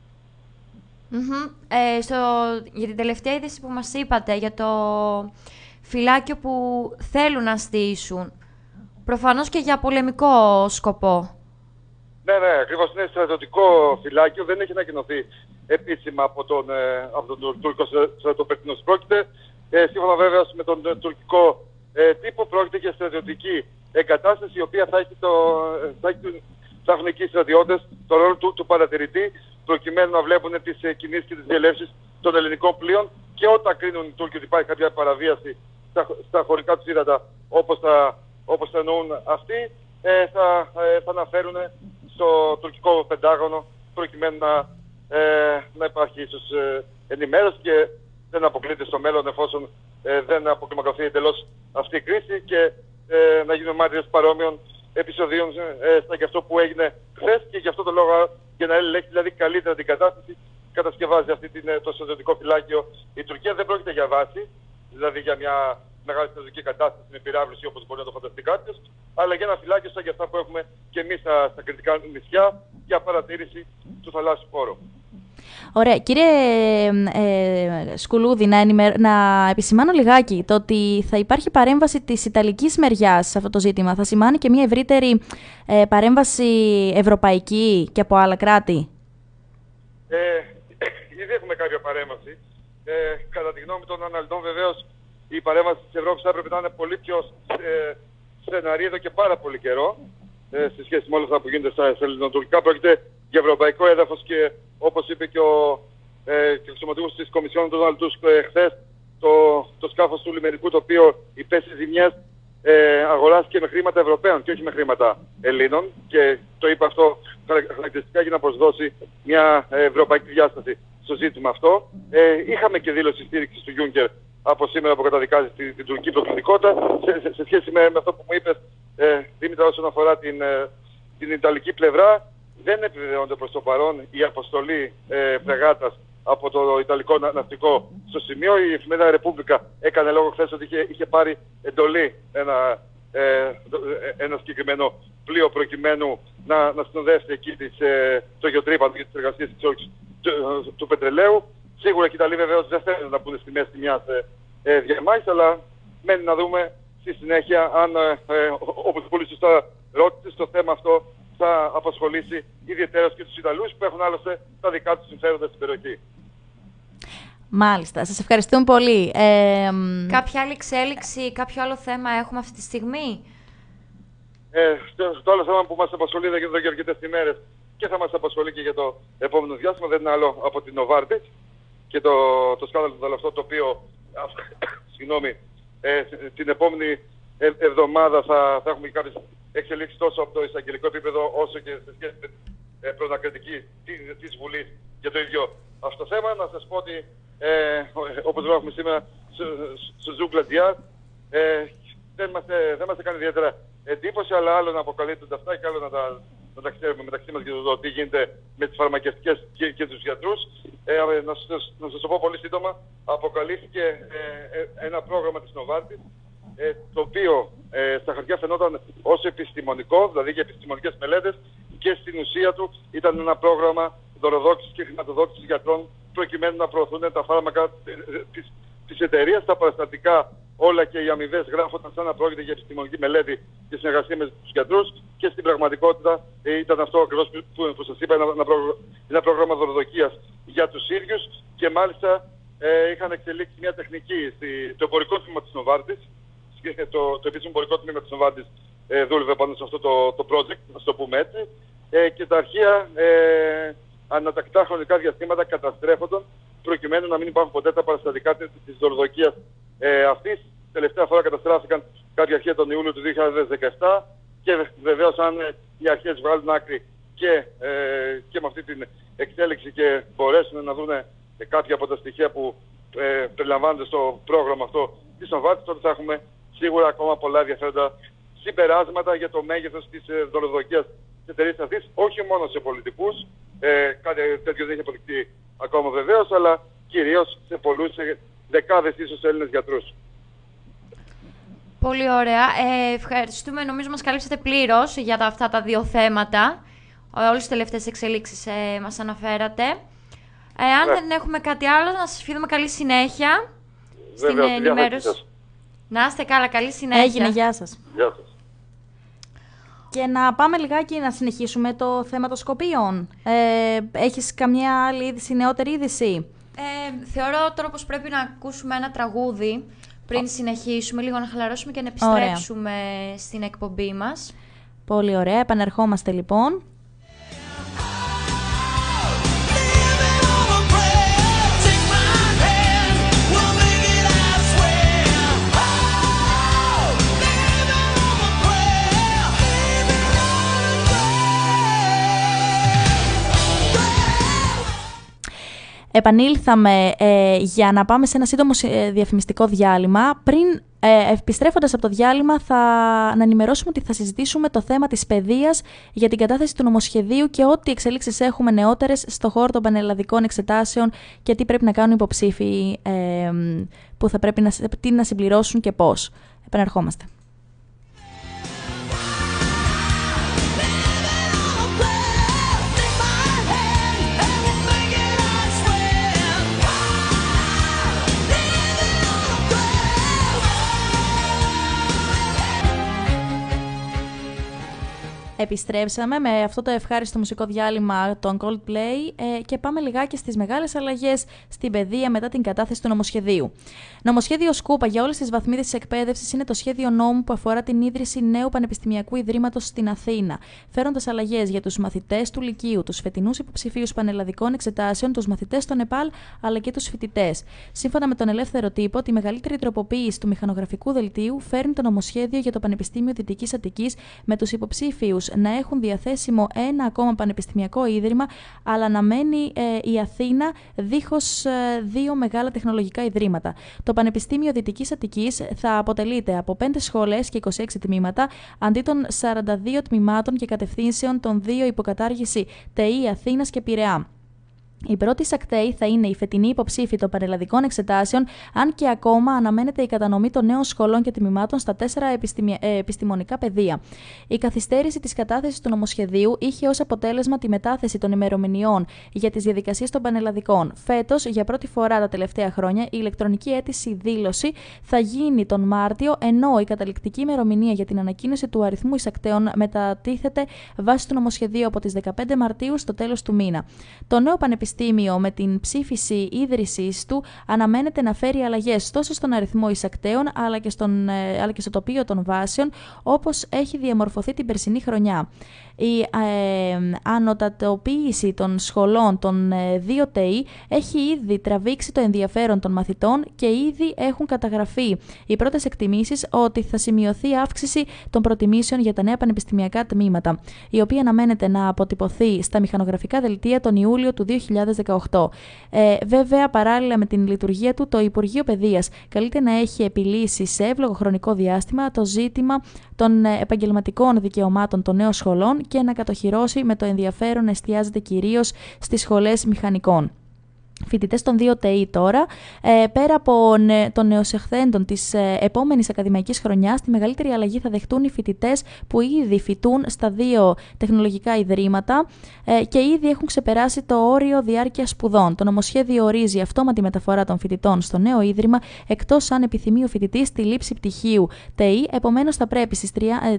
Speaker 1: Mm-hmm. Ε, στο, για την τελευταία είδηση που μας είπατε, για το φυλάκιο που θέλουν να στήσουν, προφανώς και για πολεμικό σκοπό.
Speaker 3: Ναι, ναι, ακριβώς είναι στρατιωτικό φυλάκιο, δεν έχει ανακοινωθεί επίσημα από τον, ε, από τον Τούρκο στρατοπερτινός πρόκειται. Ε, σύμφωνα βέβαια με τον ε, τουρκικό ε, τύπο, πρόκειται για στρατιωτική εγκατάσταση, η οποία θα έχει, το, θα έχει θα έχουν εκεί οι στρατιώτες τον ρόλο του, του παρατηρητή, προκειμένου να βλέπουν τις ε, κινήσεις και τις διελεύσεις των ελληνικών πλοίων, και όταν κρίνουν οι Τούρκοι ότι υπάρχει κάποια παραβίαση στα, στα χωρικά τους ύδατα, όπως θα, όπως θα εννοούν αυτοί, ε, θα, ε, θα αναφέρουν στο τουρκικό πεντάγωνο, προκειμένου να, ε, να υπάρχει ίσως ε, ενημέρωση, και δεν αποκλείται στο μέλλον, εφόσον ε, δεν αποκλιμακωθεί εντελώς αυτή η κρίση, και ε, να γίνουν μάρτυρες παρόμοιων επεισοδίων ε, σαν και αυτό που έγινε χθες, και γι' αυτό το λόγο, για να ελέγξει δηλαδή καλύτερα την κατάσταση, κατασκευάζει αυτή την, το στρατιωτικό φυλάκιο η Τουρκία. Δεν πρόκειται για βάση, δηλαδή για μια μεγάλη στρατιωτική κατάσταση με πυράβληση όπως μπορεί να το φανταστεί κάποιος, αλλά για ένα φυλάκιο σαν και αυτά που έχουμε και εμείς στα, στα κριτικά νησιά, για παρατήρηση του θαλάσσιου χώρου.
Speaker 2: Ωραία. Κύριε ε, Σκουλούδη, να, ενημερ... να επισημάνω λιγάκι το ότι θα υπάρχει παρέμβαση της Ιταλικής μεριάς σε αυτό το ζήτημα. Θα σημάνει και μια ευρύτερη ε, παρέμβαση ευρωπαϊκή και από άλλα κράτη.
Speaker 3: Ε, ήδη έχουμε κάποια παρέμβαση. Ε, κατά τη γνώμη των αναλυτών, βεβαίως, η παρέμβαση της Ευρώπης θα έπρεπε να είναι πολύ πιο ε, στεναρή εδώ και πάρα πολύ καιρό, ε, σε σχέση με όλα αυτά που γίνονται στα ελληνοτουρκικά. Πρόκειται για ευρωπαϊκό έδαφος, και όπως είπε και ο, ε, και ο αξιωματούχος της Κομισιόν του Ντόναλντ Τούσκ ε, χθες, το, το σκάφος του λιμενικού, το οποίο υπέστη ζημιές, ε, αγοράστηκε με χρήματα Ευρωπαίων και όχι με χρήματα Ελλήνων, και το είπε αυτό χαρακτηριστικά για να προσδώσει μια ευρωπαϊκή διάσταση στο ζήτημα αυτό. Ε, είχαμε και δήλωση στήριξης του Γιούνκερ από σήμερα που καταδικάζει την, την τουρκική προκλητικότητα. Σε, σε, σε σχέση με, με αυτό που μου είπες, ε, Δήμητρα, όσον αφορά την, ε, την Ιταλική πλευρά, δεν επιβεβαιώνεται προς το παρόν η αποστολή ε, φρεγάτας από το Ιταλικό ναυτικό στο σημείο. Η εφημερίδα Ρεπούμπλικα έκανε λόγο χθες ότι είχε, είχε πάρει εντολή ένα, ε, ένα συγκεκριμένο πλοίο, προκειμένου να, να συνοδεύσει εκεί τις, ε, το γεωτρύπανο για τις εργασίες της του, του πετρελαίου. Σίγουρα και οι Ιταλοί βεβαίως δεν θέλουν να μπουν στη μέση μιας ε, ε, διαμάχης, αλλά μένει να δούμε στη συνέχεια αν, ε, ε, όπως πολύ σωστά ρώτησε, το θέμα αυτό θα απασχολήσει ιδιαίτερα και τους Ιταλούς, που έχουν άλλωστε τα δικά τους συμφέροντα στην περιοχή.
Speaker 2: Μάλιστα. Σας ευχαριστούμε πολύ. Ε,
Speaker 1: Κάποια άλλη εξέλιξη, κάποιο άλλο θέμα έχουμε αυτή τη στιγμή?
Speaker 3: Ε, το, το άλλο θέμα που μας απασχολεί εδώ και αρκετές ημέρες και θα μας απασχολεί και για το επόμενο διάστημα δεν είναι άλλο από την Novartis και το, το σκάνδαλο του δολοφτό, το οποίο συγγνώμη, ε, την επόμενη εβδομάδα θα, θα έχουμε κάποιες εξελίξεις τόσο από το εισαγγελικό επίπεδο όσο και σε σχέση με την ε, προνακριτική της Βουλής για το ίδιο αυτό το θέμα. Να σας πω ότι ε, όπως βλέπουμε σήμερα στο Zougla.gr ε, δεν μας, ε, δεν μας έκανε ιδιαίτερα εντύπωση, αλλά άλλο να αποκαλύπτονται αυτά και άλλο να τα, να τα ξέρουμε μεταξύ μας για το τι γίνεται με τις φαρμακευτικές και, και τους γιατρούς. Ε, να, σας, να σας το πω πολύ σύντομα, αποκαλύφθηκε ε, ε, ένα πρόγραμμα της Novartis, ε, το οποίο ε, στα χαρτιά φαινόταν ως επιστημονικό, δηλαδή για επιστημονικές μελέτες, και στην ουσία του ήταν ένα πρόγραμμα δωροδόξησης και χρηματοδότησης γιατρών, προκειμένου να προωθούν τα φάρμακα της, της εταιρείας, τα παραστατικά όλα και οι αμοιβές γράφονταν σαν να πρόκειται για επιστημονική μελέτη και συνεργασία με τους γιατρούς, και στην πραγματικότητα ε, ήταν αυτό ακριβώς που, που, που σας είπα, ένα, ένα, προ, ένα πρόγραμμα δωροδοκίας για τους ίδιους, και μάλιστα ε, είχαν εξελίξει μια τεχνική στη, το εμπορικό τμήμα της Novartis, το, το επίσημο εμπορικό τμήμα της Novartis ε, δούλευε πάνω σε αυτό το, το project, να το πούμε έτσι, ε, και τα αρχεία ε, ανατακτά χρονικά διαστήματα καταστρέφονταν προκειμένου να μην υπάρχουν ποτέ τα παραστατικά της δωροδοκίας ε, αυτής. Τελευταία φορά καταστράφηκαν κάποια αρχεία τον Ιούλιο του δύο χιλιάδες δεκαεπτά, και βεβαίως αν οι αρχές βγάλουν άκρη και, ε, και με αυτή την εξέλιξη και μπορέσουν να δουν κάποια από τα στοιχεία που ε, περιλαμβάνονται στο πρόγραμμα αυτό της Novartis, τότε θα έχουμε σίγουρα ακόμα πολλά ενδιαφέροντα συμπεράσματα για το μέγεθος της ε, δωροδοκίας της εταιρείας αυτής, όχι μόνο σε πολιτικούς, ε, κάτι τέτοιο δεν έχει αποδεικτεί ακόμα βεβαίως, αλλά κυρίως σε πολλούς, σε δεκάδες ίσως Έλληνες γιατρούς.
Speaker 1: Πολύ ωραία. Ε, ευχαριστούμε. Νομίζω μας καλύψατε πλήρως για τα, αυτά τα δύο θέματα. Όλες τις τελευταίες εξελίξεις ε, μας αναφέρατε. Ε, αν ναι. δεν έχουμε κάτι άλλο, να σας ευχηθούμε καλή συνέχεια.
Speaker 3: Βέβαια,
Speaker 1: στην ενημέρωση. Να είστε καλά, καλή συνέχεια.
Speaker 2: Έγινε, γεια σας.
Speaker 3: Γεια σας.
Speaker 2: Και να πάμε λιγάκι να συνεχίσουμε το θέμα των Σκοπίων. Ε, έχεις καμιά άλλη είδηση, νεότερη είδηση?
Speaker 1: Ε, θεωρώ τώρα πως πρέπει να ακούσουμε ένα τραγούδι πριν συνεχίσουμε, λίγο να χαλαρώσουμε και να επιστρέψουμε ωραία. στην εκπομπή μας.
Speaker 2: Πολύ ωραία, επανερχόμαστε λοιπόν. Επανήλθαμε ε, για να πάμε σε ένα σύντομο ε, διαφημιστικό διάλειμμα. Πριν ε, επιστρέφοντας από το διάλειμμα, θα να ενημερώσουμε ότι θα συζητήσουμε το θέμα της παιδείας για την κατάθεση του νομοσχεδίου και ό,τι εξελίξεις έχουμε νεότερες στο χώρο των πανελλαδικών εξετάσεων και τι πρέπει να κάνουν οι υποψήφοι, ε, που θα πρέπει να, τι να συμπληρώσουν και πώς. Επανερχόμαστε. Επιστρέψαμε με αυτό το ευχάριστο μουσικό διάλειμμα των Coldplay ε, και πάμε λιγάκι στις μεγάλες αλλαγές στην παιδεία μετά την κατάθεση του νομοσχεδίου. Νομοσχέδιο Σκούπα για όλες τις βαθμίδες της εκπαίδευσης είναι το σχέδιο νόμου που αφορά την ίδρυση νέου πανεπιστημιακού ιδρύματος στην Αθήνα, φέροντας αλλαγές για τους μαθητές του Λυκείου, τους φετινούς υποψηφίους πανελλαδικών εξετάσεων, τους μαθητές των ΕΠΑΛ αλλά και τους φοιτητές. Σύμφωνα με τον Ελεύθερο Τύπο, τη μεγαλύτερη τροποποίηση του μηχανογραφικού δελτίου φέρνει το νομοσχέδιο για το Πανεπιστήμιο Δυτικής Αττικής, με τους υποψήφιους να έχουν διαθέσιμο ένα ακόμα πανεπιστημιακό ίδρυμα, αλλά να μένει ε, η Αθήνα δίχως ε, δύο μεγάλα τεχνολογικά ιδρύματα. Το Πανεπιστήμιο Δυτικής Αττικής θα αποτελείται από πέντε σχολές και είκοσι έξι τμήματα, αντί των σαράντα δύο τμήματων και κατευθύνσεων των δύο υποκατάργηση ΤΕΗ Αθήνας και Πειραιά. Η πρώτη σακτέη θα είναι η φετινή υποψήφοι των πανελλαδικών εξετάσεων, αν και ακόμα αναμένεται η κατανομή των νέων σχολών και τμήματων στα τέσσερα επιστημι... ε, επιστημονικά πεδία. Η καθυστέρηση της κατάθεσης του νομοσχεδίου είχε ως αποτέλεσμα τη μετάθεση των ημερομηνιών για τις διαδικασίες των πανελλαδικών. Φέτος, για πρώτη φορά τα τελευταία χρόνια, η ηλεκτρονική αίτηση δήλωση θα γίνει τον Μάρτιο, ενώ η καταληκτική ημερομηνία για την ανακοίνωση του αριθμού εισακτέων μετατίθεται βάσει του νομοσχεδίου από τις δεκαπέντε Μαρτίου στο τέλος του μήνα. Το νέο πανεπιστήμιο με την ψήφιση ίδρυσης του αναμένεται να φέρει αλλαγές τόσο στον αριθμό εισακτέων αλλά και, στον, αλλά και στο τοπίο των βάσεων, όπως έχει διαμορφωθεί την περσινή χρονιά. Η ε, ανωτατοποίηση των σχολών των ε, δύο ΤΕΗ έχει ήδη τραβήξει το ενδιαφέρον των μαθητών και ήδη έχουν καταγραφεί οι πρώτες εκτιμήσεις ότι θα σημειωθεί αύξηση των προτιμήσεων για τα νέα πανεπιστημιακά τμήματα, η οποία αναμένεται να αποτυπωθεί στα μηχανογραφικά δελτία τον Ιούλιο του δύο χιλιάδες δεκαοκτώ. Ε, βέβαια, παράλληλα με την λειτουργία του, το Υπουργείο Παιδείας καλείται να έχει επιλύσει σε εύλογο χρονικό διάστημα το ζήτημα των επαγγελματικών δικαιωμάτων των νέων σχολών και να κατοχυρώσει με το ενδιαφέρον να εστιάζεται κυρίως στις σχολές μηχανικών. φοιτητές των δύο ΤΕΙ τώρα, ε, πέρα από νε, των νεοσεχθέντων της ε, επόμενης ακαδημαϊκής χρονιάς, τη μεγαλύτερη αλλαγή θα δεχτούν οι φοιτητές που ήδη φοιτούν στα δύο τεχνολογικά ιδρύματα ε, και ήδη έχουν ξεπεράσει το όριο διάρκειας σπουδών. Το νομοσχέδιο ορίζει αυτόματη μεταφορά των φοιτητών στο νέο ίδρυμα, εκτός αν επιθυμεί ο φοιτητής τη λήψη πτυχίου ΤΕΙ. Επομένως, θα πρέπει στις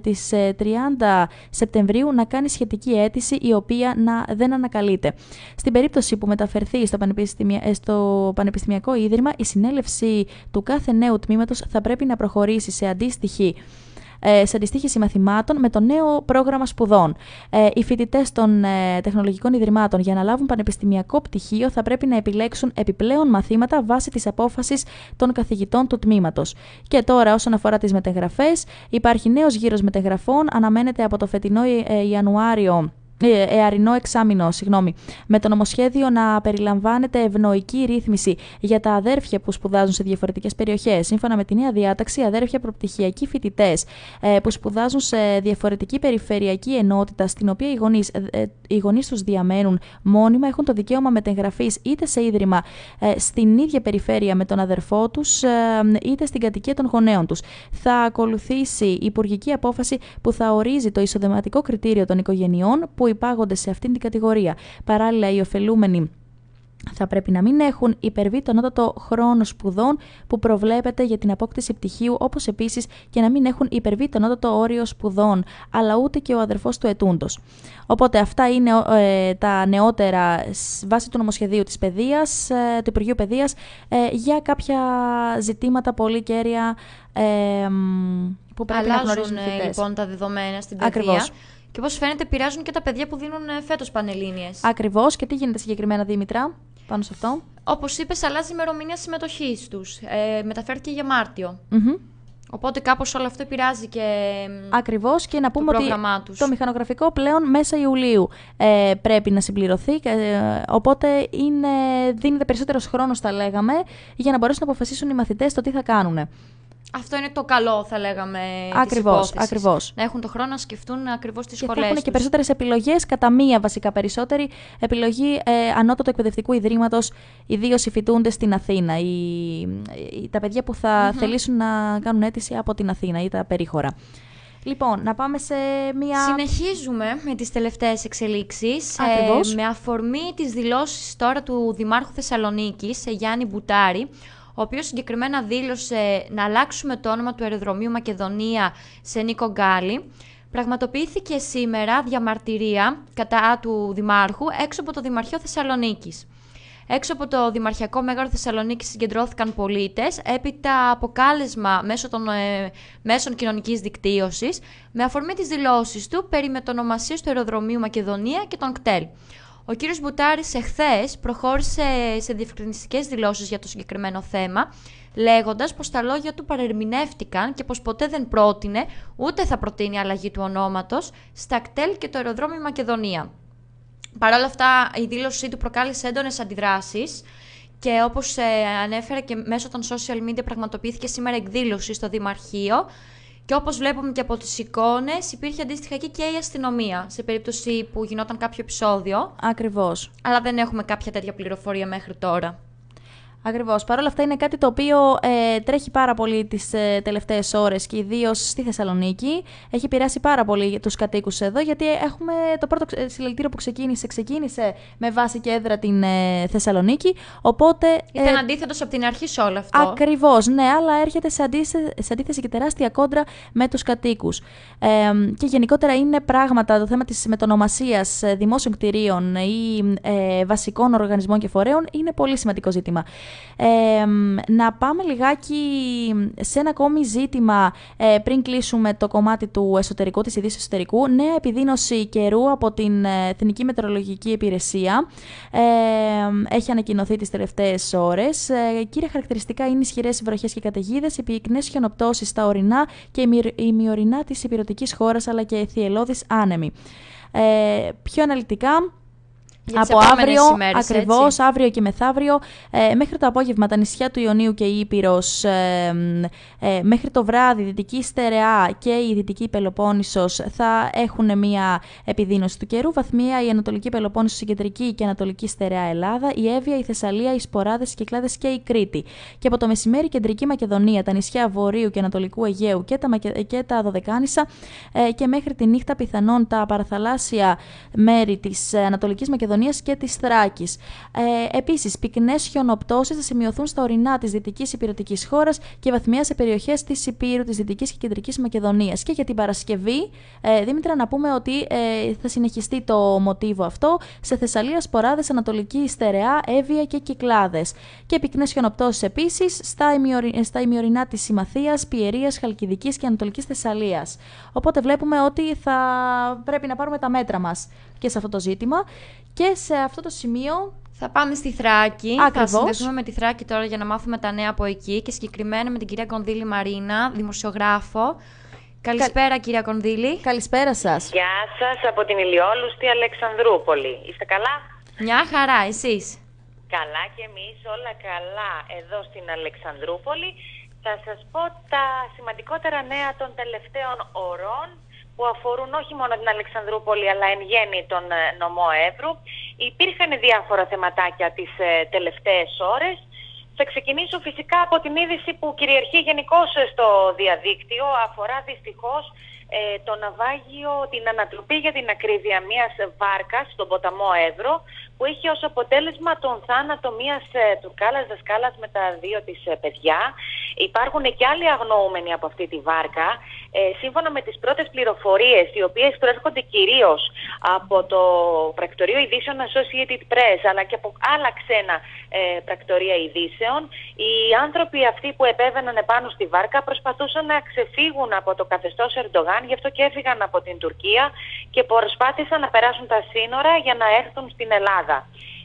Speaker 2: τριάντα Σεπτεμβρίου να κάνει σχετική αίτηση, η οποία να, δεν ανακαλείται. Στην περίπτωση που μεταφερθεί στο πανεπιστήμιο στο Πανεπιστημιακό Ίδρυμα, η συνέλευση του κάθε νέου τμήματος θα πρέπει να προχωρήσει σε αντίστοιχη σε αντιστοίχηση μαθημάτων με το νέο πρόγραμμα σπουδών. Ε, οι φοιτητές των ε, τεχνολογικών ιδρυμάτων, για να λάβουν πανεπιστημιακό πτυχίο, θα πρέπει να επιλέξουν επιπλέον μαθήματα βάσει της απόφασης των καθηγητών του τμήματος. Και τώρα, όσον αφορά τις μεταγραφές, υπάρχει νέος γύρος μεταγραφών, αναμένεται από το φετινό ε, Ιανουάριο. Εαρινό εξάμηνο, συγγνώμη, με το νομοσχέδιο να περιλαμβάνεται ευνοϊκή ρύθμιση για τα αδέρφια που σπουδάζουν σε διαφορετικές περιοχές. Σύμφωνα με τη νέα διάταξη, αδέρφια προπτυχιακοί φοιτητές ε, που σπουδάζουν σε διαφορετική περιφερειακή ενότητα, στην οποία οι γονείς, ε, οι γονείς τους διαμένουν μόνιμα, έχουν το δικαίωμα μετεγγραφής είτε σε ίδρυμα ε, στην ίδια περιφέρεια με τον αδερφό τους, ε, είτε στην κατοικία των γονέων τους. Θα ακολουθήσει η υπουργική απόφαση που θα ορίζει το εισοδηματικό κριτήριο των οικογενειών που υπάγονται σε αυτήν την κατηγορία. Παράλληλα, οι ωφελούμενοι θα πρέπει να μην έχουν υπερβεί τον ανώτατο χρόνο σπουδών που προβλέπεται για την απόκτηση πτυχίου, όπως επίσης και να μην έχουν υπερβεί τον ανώτατο όριο σπουδών, αλλά ούτε και ο αδερφός του ετούντος. Οπότε αυτά είναι ε, τα νεότερα βάσει του νομοσχεδίου της παιδείας, ε, του Υπουργείου Παιδείας, ε, για κάποια ζητήματα πολύ κέρια ε, που πρέπει
Speaker 1: Αλλάζουν,
Speaker 2: να γνωρίζουν οι φοιτητές.
Speaker 1: Λοιπόν, τα δεδομένα στην παιδεία.
Speaker 2: Ακριβώς.
Speaker 1: Και όπως φαίνεται, πειράζουν και τα παιδιά που δίνουν φέτος πανελλήνιες.
Speaker 2: Ακριβώς. Και τι γίνεται συγκεκριμένα, Δήμητρα, πάνω σε αυτό?
Speaker 1: Όπως είπες, αλλάζει η ημερομηνία συμμετοχής τους. Ε, μεταφέρθηκε για Μάρτιο.
Speaker 2: Mm-hmm.
Speaker 1: Οπότε κάπως όλο αυτό επηρεάζει και
Speaker 2: Ακριβώς, και να πούμε
Speaker 1: το
Speaker 2: ότι
Speaker 1: τους.
Speaker 2: Το μηχανογραφικό πλέον μέσα Ιουλίου ε, πρέπει να συμπληρωθεί, ε, οπότε είναι, δίνεται περισσότερος χρόνος, θα λέγαμε, για να μπορέσουν να αποφασίσουν οι μαθητές το τι θα κάνουν.
Speaker 1: Αυτό είναι το καλό, θα λέγαμε,
Speaker 2: ακριβώς,
Speaker 1: της υπόθεσης.
Speaker 2: Ακριβώς.
Speaker 1: Να έχουν το χρόνο να σκεφτούν ακριβώς τις
Speaker 2: και
Speaker 1: σχολές τους.
Speaker 2: Και θα έχουν και περισσότερες επιλογές, κατά μία βασικά περισσότερη επιλογή ε, ανώτατου εκπαιδευτικού ιδρύματος, ιδίως οι φοιτούντες στην Αθήνα. Οι, οι, τα παιδιά που θα mm-hmm. θελήσουν να κάνουν αίτηση από την Αθήνα ή τα περίχωρα. Λοιπόν, να πάμε σε μία...
Speaker 1: Συνεχίζουμε με τις τελευταίες εξελίξεις.
Speaker 2: Ακριβώς.
Speaker 1: Ε, με αφορμή τις δηλώσεις τώρα του Δημάρχου Θεσσαλονίκης, Γιάννη Μπουτάρη, ο οποίος συγκεκριμένα δήλωσε να αλλάξουμε το όνομα του αεροδρομίου Μακεδονία σε Νίκο Γκάλη. Πραγματοποιήθηκε σήμερα διαμαρτυρία κατά του Δημάρχου έξω από το Δημαρχείο Θεσσαλονίκης. Έξω από το Δημαρχιακό Μέγαρο Θεσσαλονίκης συγκεντρώθηκαν πολίτες, έπειτα από κάλεσμα μέσω των ε, μέσων κοινωνικής δικτύωσης, με αφορμή τις δηλώσεις του περί μετονομασίας του αεροδρομίου Μακεδονία και των ΚΤΕΛ. Ο κύριος Μπουτάρης εχθές προχώρησε σε διευκρινιστικές δηλώσεις για το συγκεκριμένο θέμα, λέγοντας πως τα λόγια του παρερμηνεύτηκαν και πως ποτέ δεν πρότεινε ούτε θα προτείνει αλλαγή του ονόματος στα ΚΤΕΛ και το αεροδρόμιο Μακεδονία. Παρ' όλα αυτά, η δήλωσή του προκάλεσε έντονες αντιδράσεις και όπως ε, ανέφερα και μέσω των social media πραγματοποιήθηκε σήμερα εκδήλωση στο Δημαρχείο. Και όπως βλέπουμε και από τις εικόνες, υπήρχε αντίστοιχα και η αστυνομία σε περίπτωση που γινόταν κάποιο επεισόδιο.
Speaker 2: Ακριβώς.
Speaker 1: Αλλά δεν έχουμε κάποια τέτοια πληροφορία μέχρι τώρα.
Speaker 2: Ακριβώς. Παρ' όλα αυτά είναι κάτι το οποίο ε, τρέχει πάρα πολύ τις ε, τελευταίες ώρες και ιδίως στη Θεσσαλονίκη. Έχει επηρεάσει πάρα πολύ τους κατοίκους εδώ, γιατί έχουμε το πρώτο συλλαλητήριο που ξεκίνησε, ξεκίνησε με βάση και έδρα την ε, Θεσσαλονίκη. Οπότε,
Speaker 1: Ήταν
Speaker 2: ε,
Speaker 1: αντίθετος από την αρχή σε όλο αυτό.
Speaker 2: Ακριβώς, ναι, αλλά έρχεται σε αντίθεση, σε αντίθεση και τεράστια κόντρα με τους κατοίκους. Ε, και γενικότερα είναι πράγματα, το θέμα της μετονομασίας δημόσιων κτηρίων ή ε, βασικών οργανισμών και φορέων είναι πολύ σημαντικό ζήτημα. Ε, να πάμε λιγάκι σε ένα ακόμη ζήτημα ε, πριν κλείσουμε το κομμάτι του εσωτερικού, της ειδήσεως εσωτερικού. Νέα επιδείνωση καιρού από την Εθνική Μετεωρολογική Υπηρεσία ε, έχει ανακοινωθεί τις τελευταίες ώρες. Ε, κύρια χαρακτηριστικά είναι ισχυρές βροχές και καταιγίδες, οι πυκνές χιονοπτώσεις στα ορεινά και ημιορεινά της ηπειρωτικής χώρας, αλλά και θυελλώδεις άνεμοι. Ε, πιο αναλυτικά,
Speaker 1: Για
Speaker 2: από αύριο, ακριβώς, αύριο και μεθαύριο, ε, μέχρι το απόγευμα τα νησιά του Ιωνίου και η Ήπειρος, ε, ε, μέχρι το βράδυ η Δυτική Στερεά και η Δυτική Πελοπόννησος θα έχουν μια επιδείνωση του καιρού. Βαθμία η Ανατολική Πελοπόννησος, η Κεντρική και Ανατολική Στερεά Ελλάδα, η Εύβοια, η Θεσσαλία, οι Σποράδες, οι Κυκλάδες και η Κρήτη. Και από το μεσημέρι η Κεντρική Μακεδονία, τα νησιά Βορείου και Ανατολικού Αιγαίου και τα, και τα Δωδεκάνησα, ε, και μέχρι τη νύχτα πιθανόν τα παραθαλάσσια μέρη της Ανατολικής Μακεδονίας και της Θράκης. Ε, επίσης, πυκνές χιονοπτώσεις θα σημειωθούν στα ορεινά της δυτικής υπηρετικής χώρας και βαθμιά σε περιοχές της Υπήρου, της Δυτικής και Κεντρικής Μακεδονίας. Και για την Παρασκευή, ε, Δήμητρα, να πούμε ότι ε, θα συνεχιστεί το μοτίβο αυτό σε Θεσσαλία, Σποράδες, Ανατολική Στερεά, Εύβοια και Κυκλάδες. Και πυκνές χιονοπτώσεις επίσης στα, ημιορει, στα ημιορεινά της Συμμαθίας, Πιερίας, Χαλκιδικής και Ανατολικής Θεσσαλίας. Οπότε βλέπουμε ότι θα πρέπει να πάρουμε τα μέτρα μας και σε αυτό το ζήτημα. Και σε αυτό το σημείο
Speaker 1: θα πάμε στη Θράκη.
Speaker 2: Ακριβώς.
Speaker 1: Θα συνδεθούμε με τη Θράκη τώρα για να μάθουμε τα νέα από εκεί και συγκεκριμένα με την κυρία Κονδύλη Μαρίνα, δημοσιογράφο. Καλησπέρα, κυρία Κονδύλη.
Speaker 2: Καλησπέρα σας.
Speaker 4: Γεια σας από την ηλιόλουστη Αλεξανδρούπολη. Είστε καλά?
Speaker 1: Μια χαρά, εσείς?
Speaker 4: Καλά και εμείς, όλα καλά εδώ στην Αλεξανδρούπολη. Θα σας πω τα σημαντικότερα νέα των τελευταίων ωρών που αφορούν όχι μόνο την Αλεξανδρούπολη αλλά εν γέννη τον νομό Εύρου. Υπήρχαν διάφορα θεματάκια τις ε, τελευταίες ώρες. Θα ξεκινήσω φυσικά από την είδηση που κυριαρχεί γενικώς στο διαδίκτυο. Αφορά δυστυχώς ε, το ναυάγιο, την ανατροπή για την ακρίβεια μιας βάρκας στον ποταμό Εύρο, που είχε ως αποτέλεσμα τον θάνατο μιας ε, Τουρκάλας δασκάλας με τα δύο της ε, παιδιά. Υπάρχουν και άλλοι αγνοούμενοι από αυτή τη βάρκα. Ε, σύμφωνα με τις πρώτες πληροφορίες, οι οποίες προέρχονται κυρίως από το πρακτορείο ειδήσεων Associated Press, αλλά και από άλλα ξένα ε, πρακτορεία ειδήσεων, οι άνθρωποι αυτοί που επέβαιναν επάνω στη βάρκα προσπαθούσαν να ξεφύγουν από το καθεστώς Ερντογάν, γι' αυτό και έφυγαν από την Τουρκία και προσπάθησαν να περάσουν τα σύνορα για να έρθουν στην Ελλάδα.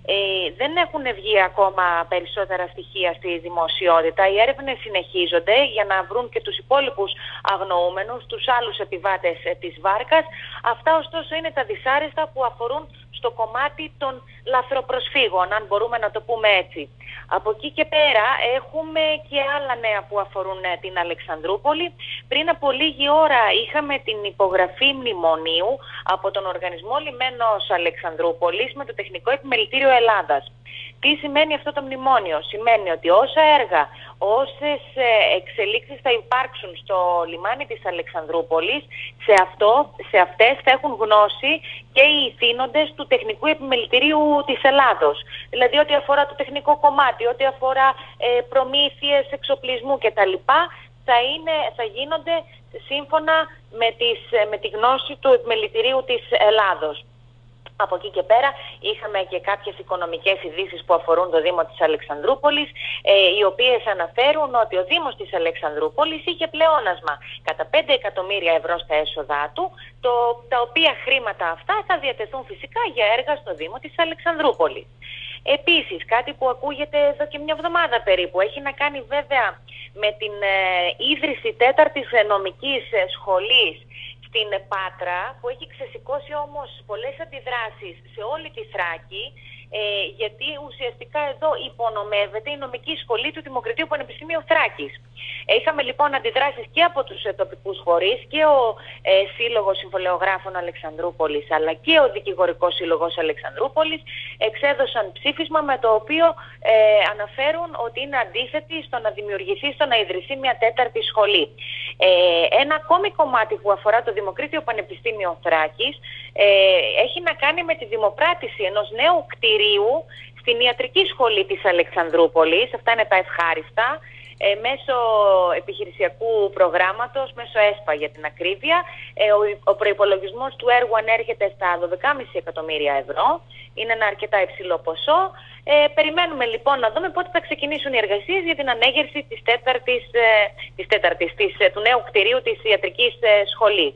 Speaker 4: Ε, δεν έχουν βγει ακόμα περισσότερα στοιχεία στη δημοσιότητα. Οι έρευνες συνεχίζονται για να βρουν και τους υπόλοιπους αγνοούμενους, τους άλλους επιβάτες της βάρκας. Αυτά ωστόσο είναι τα δυσάρεστα που αφορούν στο κομμάτι των λαθροπροσφύγων, αν μπορούμε να το πούμε έτσι. Από εκεί και πέρα έχουμε και άλλα νέα που αφορούν την Αλεξανδρούπολη. Πριν από λίγη ώρα είχαμε την υπογραφή μνημονίου από τον Οργανισμό Λιμένος Αλεξανδρούπολης με το Τεχνικό Επιμελητήριο Ελλάδας. Τι σημαίνει αυτό το μνημόνιο? Σημαίνει ότι όσα έργα, όσες εξελίξεις θα υπάρξουν στο λιμάνι της Αλεξανδρούπολης, σε, αυτό, σε αυτές θα έχουν γνώση και οι ηθήνοντες του Τεχνικού Επιμελητηρίου της Ελλάδος. Δηλαδή ό,τι αφορά το τεχνικό κομμάτι, ό,τι αφορά ε, προμήθειες, εξοπλισμού κτλ. Θα, είναι, θα γίνονται σύμφωνα με, τις, με τη γνώση του Επιμελητηρίου της Ελλάδος. Από εκεί και πέρα είχαμε και κάποιες οικονομικές ειδήσεις που αφορούν το Δήμο της Αλεξανδρούπολης, ε, οι οποίες αναφέρουν ότι ο Δήμος της Αλεξανδρούπολης είχε πλεόνασμα κατά πέντε εκατομμύρια ευρώ στα έσοδά του, το, τα οποία χρήματα αυτά θα διατεθούν φυσικά για έργα στο Δήμο της Αλεξανδρούπολης. Επίσης, κάτι που ακούγεται εδώ και μια εβδομάδα περίπου, έχει να κάνει βέβαια με την ε, ίδρυση τέταρτης νομικής σχολής στην Πάτρα, που έχει ξεσηκώσει όμως πολλές αντιδράσεις σε όλη τη Θράκη, ε, γιατί ουσιαστικά εδώ υπονομεύεται η νομική σχολή του Δημοκρατίου Πανεπιστημίου Θράκης. Ε, είχαμε λοιπόν αντιδράσεις και από τους ε, τοπικούς φορείς και ο ε, Σύλλογος Συμβολεογράφων Αλεξανδρούπολης, αλλά και ο Δικηγορικός Σύλλογος Αλεξανδρούπολης εξέδωσαν ψήφισμα με το οποίο ε, αναφέρουν ότι είναι αντίθετοι στο να δημιουργηθεί, στο να ιδρυθεί μια τέταρτη σχολή. Ε, ένα ακόμη κομμάτι που αφορά το Δημοκρίτιο Πανεπιστήμιο Θράκης ε, έχει να κάνει με τη δημοπράτηση ενός νέου κτηρίου στην ιατρική σχολή της Αλεξανδρούπολης. Αυτά είναι τα ευχάριστα. Ε, μέσω επιχειρησιακού προγράμματος, μέσω ΕΣΠΑ για την ακρίβεια, ε, ο, ο προϋπολογισμός του έργου ανέρχεται στα δώδεκα κόμμα πέντε εκατομμύρια ευρώ. Είναι ένα αρκετά υψηλό ποσό. Ε, περιμένουμε λοιπόν να δούμε πότε θα ξεκινήσουν οι εργασίες για την ανέγερση της τέταρτης, ε, της τέταρτης της, ε, του νέου κτηρίου της ιατρικής ε, σχολής.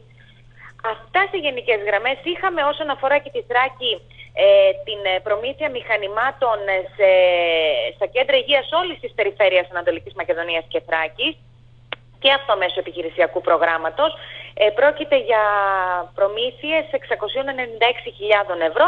Speaker 4: Αυτά σε γενικές γραμμές. Είχαμε όσον αφορά και τη Θράκη ε, την προμήθεια μηχανημάτων σε, στα κέντρα υγείας όλης της περιφέρειας Ανατολικής Μακεδονίας και Θράκης, και αυτό μέσω επιχειρησιακού προγράμματος. Ε, πρόκειται για προμήθειες εξακόσιες ενενήντα έξι χιλιάδες ευρώ,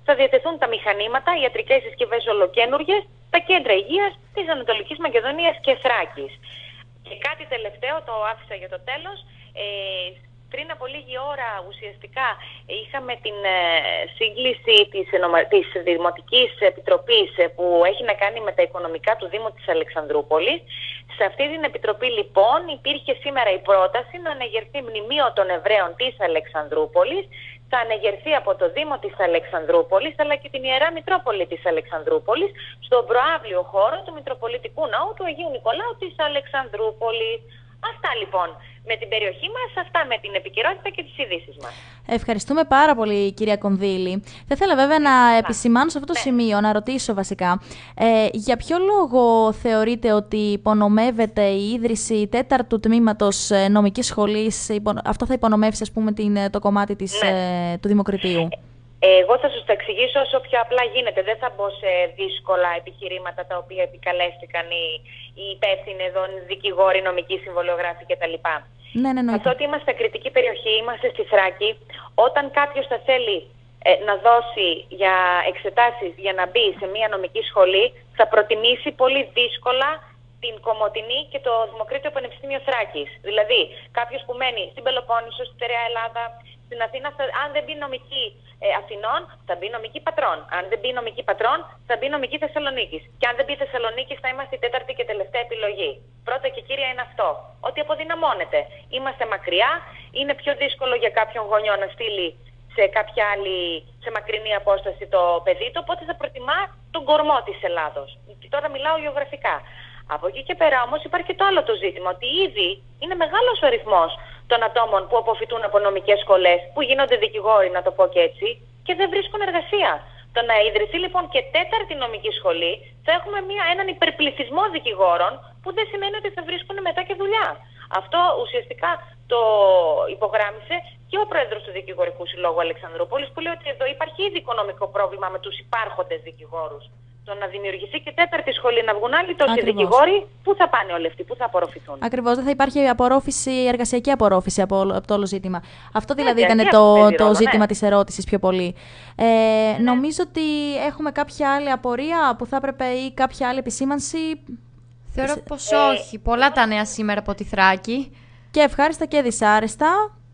Speaker 4: θα διατεθούν τα μηχανήματα, οι ιατρικές συσκευές ολοκένουργες, τα κέντρα υγείας της Ανατολικής Μακεδονίας και Θράκης. Και κάτι τελευταίο, το άφησα για το τέλος. Ε, πριν από λίγη ώρα ουσιαστικά είχαμε την ε, σύγκληση της, της Δημοτικής Επιτροπής ε, που έχει να κάνει με τα οικονομικά του Δήμου της Αλεξανδρούπολης. Σε αυτή την επιτροπή λοιπόν υπήρχε σήμερα η πρόταση να αναγερθεί μνημείο των Εβραίων της Αλεξανδρούπολης. Θα αναγερθεί από το Δήμο της Αλεξανδρούπολης αλλά και την Ιερά Μητρόπολη της Αλεξανδρούπολης στον προαύλιο χώρο του Μητροπολιτικού Ναού του Αγίου Νικολάου της Αλεξανδρούπολης. Αυτά λοιπόν με την περιοχή μας, αυτά με την επικαιρότητα και τις ειδήσεις μας.
Speaker 2: Ευχαριστούμε πάρα πολύ, κυρία Κονδύλη. Θα ήθελα βέβαια να επισημάνω σε αυτό το ναι. σημείο, να ρωτήσω βασικά, ε, για ποιο λόγο θεωρείτε ότι υπονομεύεται η ίδρυση τέταρτου τμήματος νομικής σχολής, αυτό θα υπονομεύσει ας πούμε την, το κομμάτι της, ναι. ε, του Δημοκρατίου?
Speaker 4: Εγώ θα σας το εξηγήσω όσο πιο απλά γίνεται. Δεν θα μπω σε δύσκολα επιχειρήματα τα οποία επικαλέστηκαν οι, οι υπεύθυνοι εδώ, δικηγόροι, νομικοί, συμβολιογράφοι κτλ.
Speaker 2: Ναι, ναι, ναι.
Speaker 4: Καθότι είμαστε κριτική περιοχή, είμαστε στη Θράκη, όταν κάποιος θα θέλει ε, να δώσει για εξετάσεις για να μπει σε μια νομική σχολή, θα προτιμήσει πολύ δύσκολα την Κομοτηνή και το Δημοκρίτιο Πανεπιστήμιο Θράκης. Δηλαδή, κάποιος που μένει στην Πελοπόννησο, στη Στερεά Ελλάδα, στην Αθήνα, θα, αν δεν μπει νομική ε, Αθηνών, θα μπει νομική Πατρών. Αν δεν μπει νομική Πατρών, θα μπει νομική Θεσσαλονίκης. Και αν δεν μπει Θεσσαλονίκης, θα είμαστε η τέταρτη και τελευταία επιλογή. Πρώτα και κύρια είναι αυτό. Ότι αποδυναμώνεται. Είμαστε μακριά, είναι πιο δύσκολο για κάποιον γονιό να στείλει σε κάποια άλλη, σε μακρινή απόσταση το παιδί του, οπότε θα προτιμά τον κορμό της Ελλάδος. Και τώρα μιλάω γεωγραφικά. Από εκεί και πέρα όμως υπάρχει και το άλλο το ζήτημα, ότι ήδη είναι μεγάλος ο αριθμός των ατόμων που αποφυτούν από νομικές σχολές, που γίνονται δικηγόροι, να το πω και έτσι, και δεν βρίσκουν εργασία. Το να ιδρυθεί λοιπόν και τέταρτη νομική σχολή, θα έχουμε μια, έναν υπερπληθυσμό δικηγόρων, που δεν σημαίνει ότι θα βρίσκουν μετά και δουλειά. Αυτό ουσιαστικά το υπογράμμισε και ο πρόεδρος του Δικηγορικού Συλλόγου Αλεξανδρούπολης, που λέει ότι εδώ υπάρχει ήδη οικονομικό πρόβλημα με τους υπάρχοντες δικηγόρους. Το να δημιουργηθεί και τέταρτη σχολή, να βγουν άλλοι τόσοι δικηγόροι, πού θα πάνε όλοι αυτοί, πού θα απορροφηθούν? Ακριβώς,
Speaker 2: δεν θα υπάρχει απορρόφηση, εργασιακή απορρόφηση από, από το όλο ζήτημα. Αυτό δηλαδή ήταν το, το ζήτημα ναι. της ερώτησης πιο πολύ. Ε, ναι. Νομίζω ότι έχουμε κάποια άλλη απορία που θα έπρεπε ή κάποια άλλη επισήμανση.
Speaker 1: Θεωρώ πως ε, όχι. Πολλά τα νέα σήμερα από τη Θράκη.
Speaker 2: Και ευχάριστα και δυσάρεστα.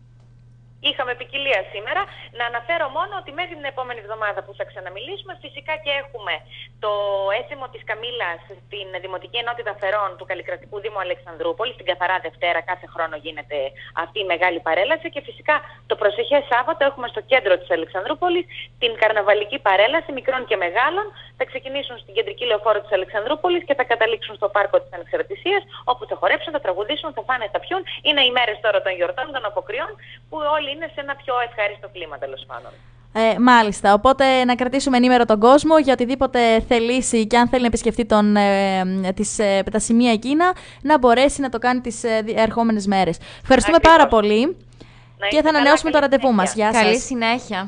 Speaker 4: Είχαμε ποικιλία σήμερα. Να αναφέρω μόνο ότι μέχρι την επόμενη εβδομάδα που θα ξαναμιλήσουμε, φυσικά και έχουμε το έθιμο της Καμήλας στην Δημοτική Ενότητα Φερών του Καλλικρατικού Δήμου Αλεξανδρούπολης. Την καθαρά Δευτέρα κάθε χρόνο γίνεται αυτή η μεγάλη παρέλαση. Και φυσικά το προσεχές Σάββατο έχουμε στο κέντρο της Αλεξανδρούπολης την καρναβαλική παρέλαση μικρών και μεγάλων. Θα ξεκινήσουν στην κεντρική λεωφόρο της Αλεξανδρούπολης και θα καταλήξουν στο πάρκο της Ανεξαρτησίας, όπου θα χορέψουν, θα τραγουδήσουν, θα φάνε, θα πιούν. Είναι οι μέρες τώρα των γιορτών, των αποκριών, που όλοι είναι σε ένα πιο ευχάριστο κλίμα τέλος πάντων.
Speaker 2: Ε, μάλιστα. Οπότε να κρατήσουμε ενήμερο τον κόσμο για οτιδήποτε θελήσει και αν θέλει να επισκεφτεί τον, ε, τις, ε, τα σημεία εκείνα, να μπορέσει να το κάνει τις ε, ερχόμενες μέρες. Ευχαριστούμε Ακριβώς. πάρα πολύ να και θα ανανεώσουμε το ραντεβού μας. Γεια σας.
Speaker 1: Καλή συνέχεια.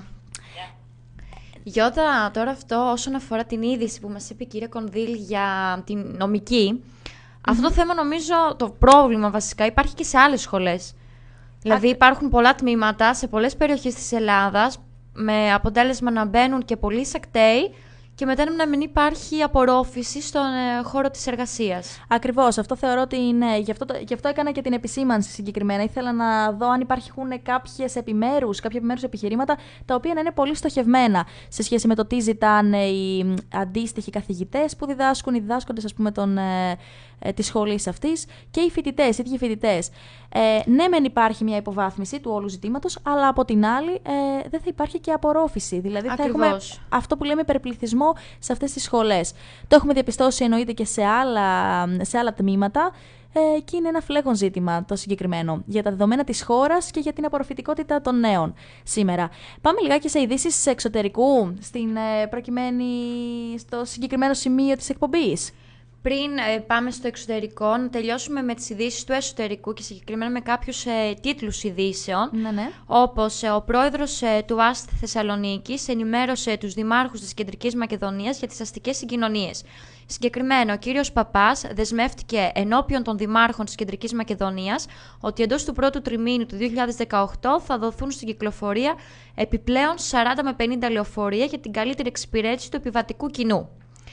Speaker 1: Γιώτα, τώρα αυτό όσον αφορά την είδηση που μας είπε η κυρία Κονδύλη για την νομική, mm-hmm. αυτό το θέμα νομίζω το πρόβλημα βασικά υπάρχει και σε άλλες σχολές. Δηλαδή υπάρχουν πολλά τμήματα σε πολλές περιοχές της Ελλάδας με αποτέλεσμα να μπαίνουν και πολλοί σακτέοι και μετά να μην υπάρχει απορρόφηση στον ε, χώρο της εργασίας.
Speaker 2: Ακριβώς, αυτό θεωρώ ότι είναι. Γι' αυτό, γι' αυτό έκανα και την επισήμανση συγκεκριμένα. Ήθελα να δω αν υπάρχουν κάποιες επιμέρους, κάποια επιμέρους επιχειρήματα τα οποία να είναι πολύ στοχευμένα σε σχέση με το τι ζητάνε οι αντίστοιχοι καθηγητές που διδάσκουν, οι διδάσκοντες ας πούμε των, ε, ε, της σχολής αυτής και οι φοιτητές, οι ίδιοι φοιτητές. Ε, ναι, μεν υπάρχει μια υποβάθμιση του όλου ζητήματος, αλλά από την άλλη ε, δεν θα υπάρχει και απορρόφηση. Δηλαδή
Speaker 1: Ακριβώς.
Speaker 2: θα έχουμε αυτό που λέμε υπερπληθυσμό σε αυτές τις σχολές. Το έχουμε διαπιστώσει εννοείται και σε άλλα, σε άλλα τμήματα ε, και είναι ένα φλέγον ζήτημα το συγκεκριμένο για τα δεδομένα της χώρας και για την απορροφητικότητα των νέων σήμερα. Πάμε λιγάκι σε ειδήσεις εξωτερικού στην, ε, προκειμένη, στο συγκεκριμένο σημείο της εκπομπής.
Speaker 1: Πριν ε, πάμε στο εξωτερικό, να τελειώσουμε με τις ειδήσεις του εσωτερικού και συγκεκριμένα με κάποιους ε, τίτλους ειδήσεων.
Speaker 2: Ναι, ναι.
Speaker 1: Όπως ε, ο πρόεδρος ε, του ΑΣΤ Θεσσαλονίκης ενημέρωσε τους δημάρχους της Κεντρικής Μακεδονίας για τις αστικές συγκοινωνίες. Συγκεκριμένα, ο κύριος Παπάς δεσμεύτηκε ενώπιον των δημάρχων της Κεντρικής Μακεδονίας ότι εντός του πρώτου τριμήνου του δύο χιλιάδες δεκαοκτώ θα δοθούν στην κυκλοφορία επιπλέον σαράντα με πενήντα λεωφορεία για την καλύτερη εξυπηρέτηση του επιβατικού κοινού.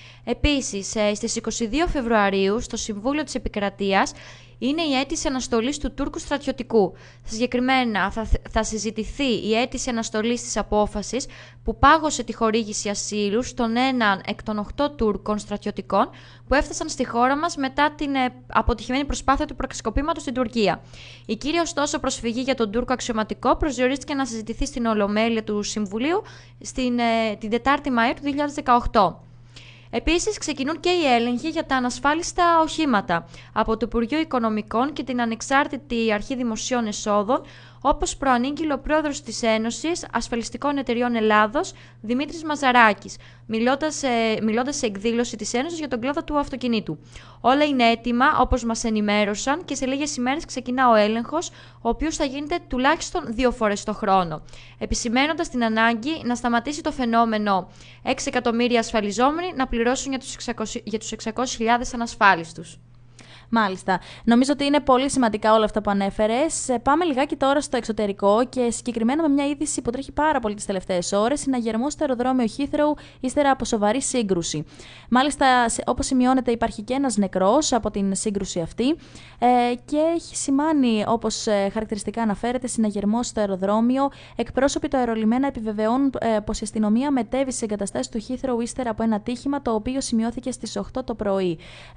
Speaker 1: Επίσης, στις είκοσι δύο Φεβρουαρίου, στο Συμβούλιο της Επικρατείας, είναι η αίτηση αναστολής του Τούρκου στρατιωτικού. Συγκεκριμένα, θα, θα συζητηθεί η αίτηση αναστολής της απόφασης που πάγωσε τη χορήγηση ασύλου στον έναν εκ των οκτώ Τούρκων στρατιωτικών που έφτασαν στη χώρα μας μετά την ε, αποτυχημένη προσπάθεια του πραξικοπήματος στην Τουρκία. Η κύρια, ωστόσο, προσφυγή για τον Τούρκο αξιωματικό προσδιορίστηκε να συζητηθεί στην Ολομέλεια του Συμβουλίου στην, ε, την τετάρτη Μαΐου του δύο χιλιάδες δεκαοκτώ. Επίσης, ξεκινούν και οι έλεγχοι για τα ανασφάλιστα οχήματα από το Υπουργείο Οικονομικών και την Ανεξάρτητη Αρχή Δημοσίων Εσόδων, όπως προανήγγειλε ο πρόεδρος της Ένωσης Ασφαλιστικών Εταιριών Ελλάδος, Δημήτρης Μαζαράκης, μιλώντας, ε, μιλώντας σε εκδήλωση της Ένωσης για τον κλάδο του αυτοκινήτου. Όλα είναι έτοιμα, όπως μας ενημέρωσαν, και σε λίγες ημέρες ξεκινά ο έλεγχος, ο οποίος θα γίνεται τουλάχιστον δύο φορές το χρόνο, επισημαίνοντας την ανάγκη να σταματήσει το φαινόμενο έξι εκατομμύρια ασφαλιζόμενοι να πληρώσουν για τους εξακόσιες χιλιάδες ανασφάλιστους.
Speaker 2: Μάλιστα. Νομίζω ότι είναι πολύ σημαντικά όλα αυτά που ανέφερες. Πάμε λιγάκι τώρα στο εξωτερικό και συγκεκριμένα με μια είδηση που τρέχει πάρα πολύ τις τελευταίες ώρες. Συναγερμός στο αεροδρόμιο Heathrow ύστερα από σοβαρή σύγκρουση. Μάλιστα, όπως σημειώνεται, υπάρχει και ένας νεκρός από την σύγκρουση αυτή και έχει σημάνει, όπως χαρακτηριστικά αναφέρεται, συναγερμός στο αεροδρόμιο. Εκπρόσωποι του αερολιμένα επιβεβαιώνουν πως η αστυνομία μετέβη στις εγκαταστάσεις του Heathrow ύστερα από ένα ατύχημα το οποίο σημειώθηκε στις οκτώ το πρωί,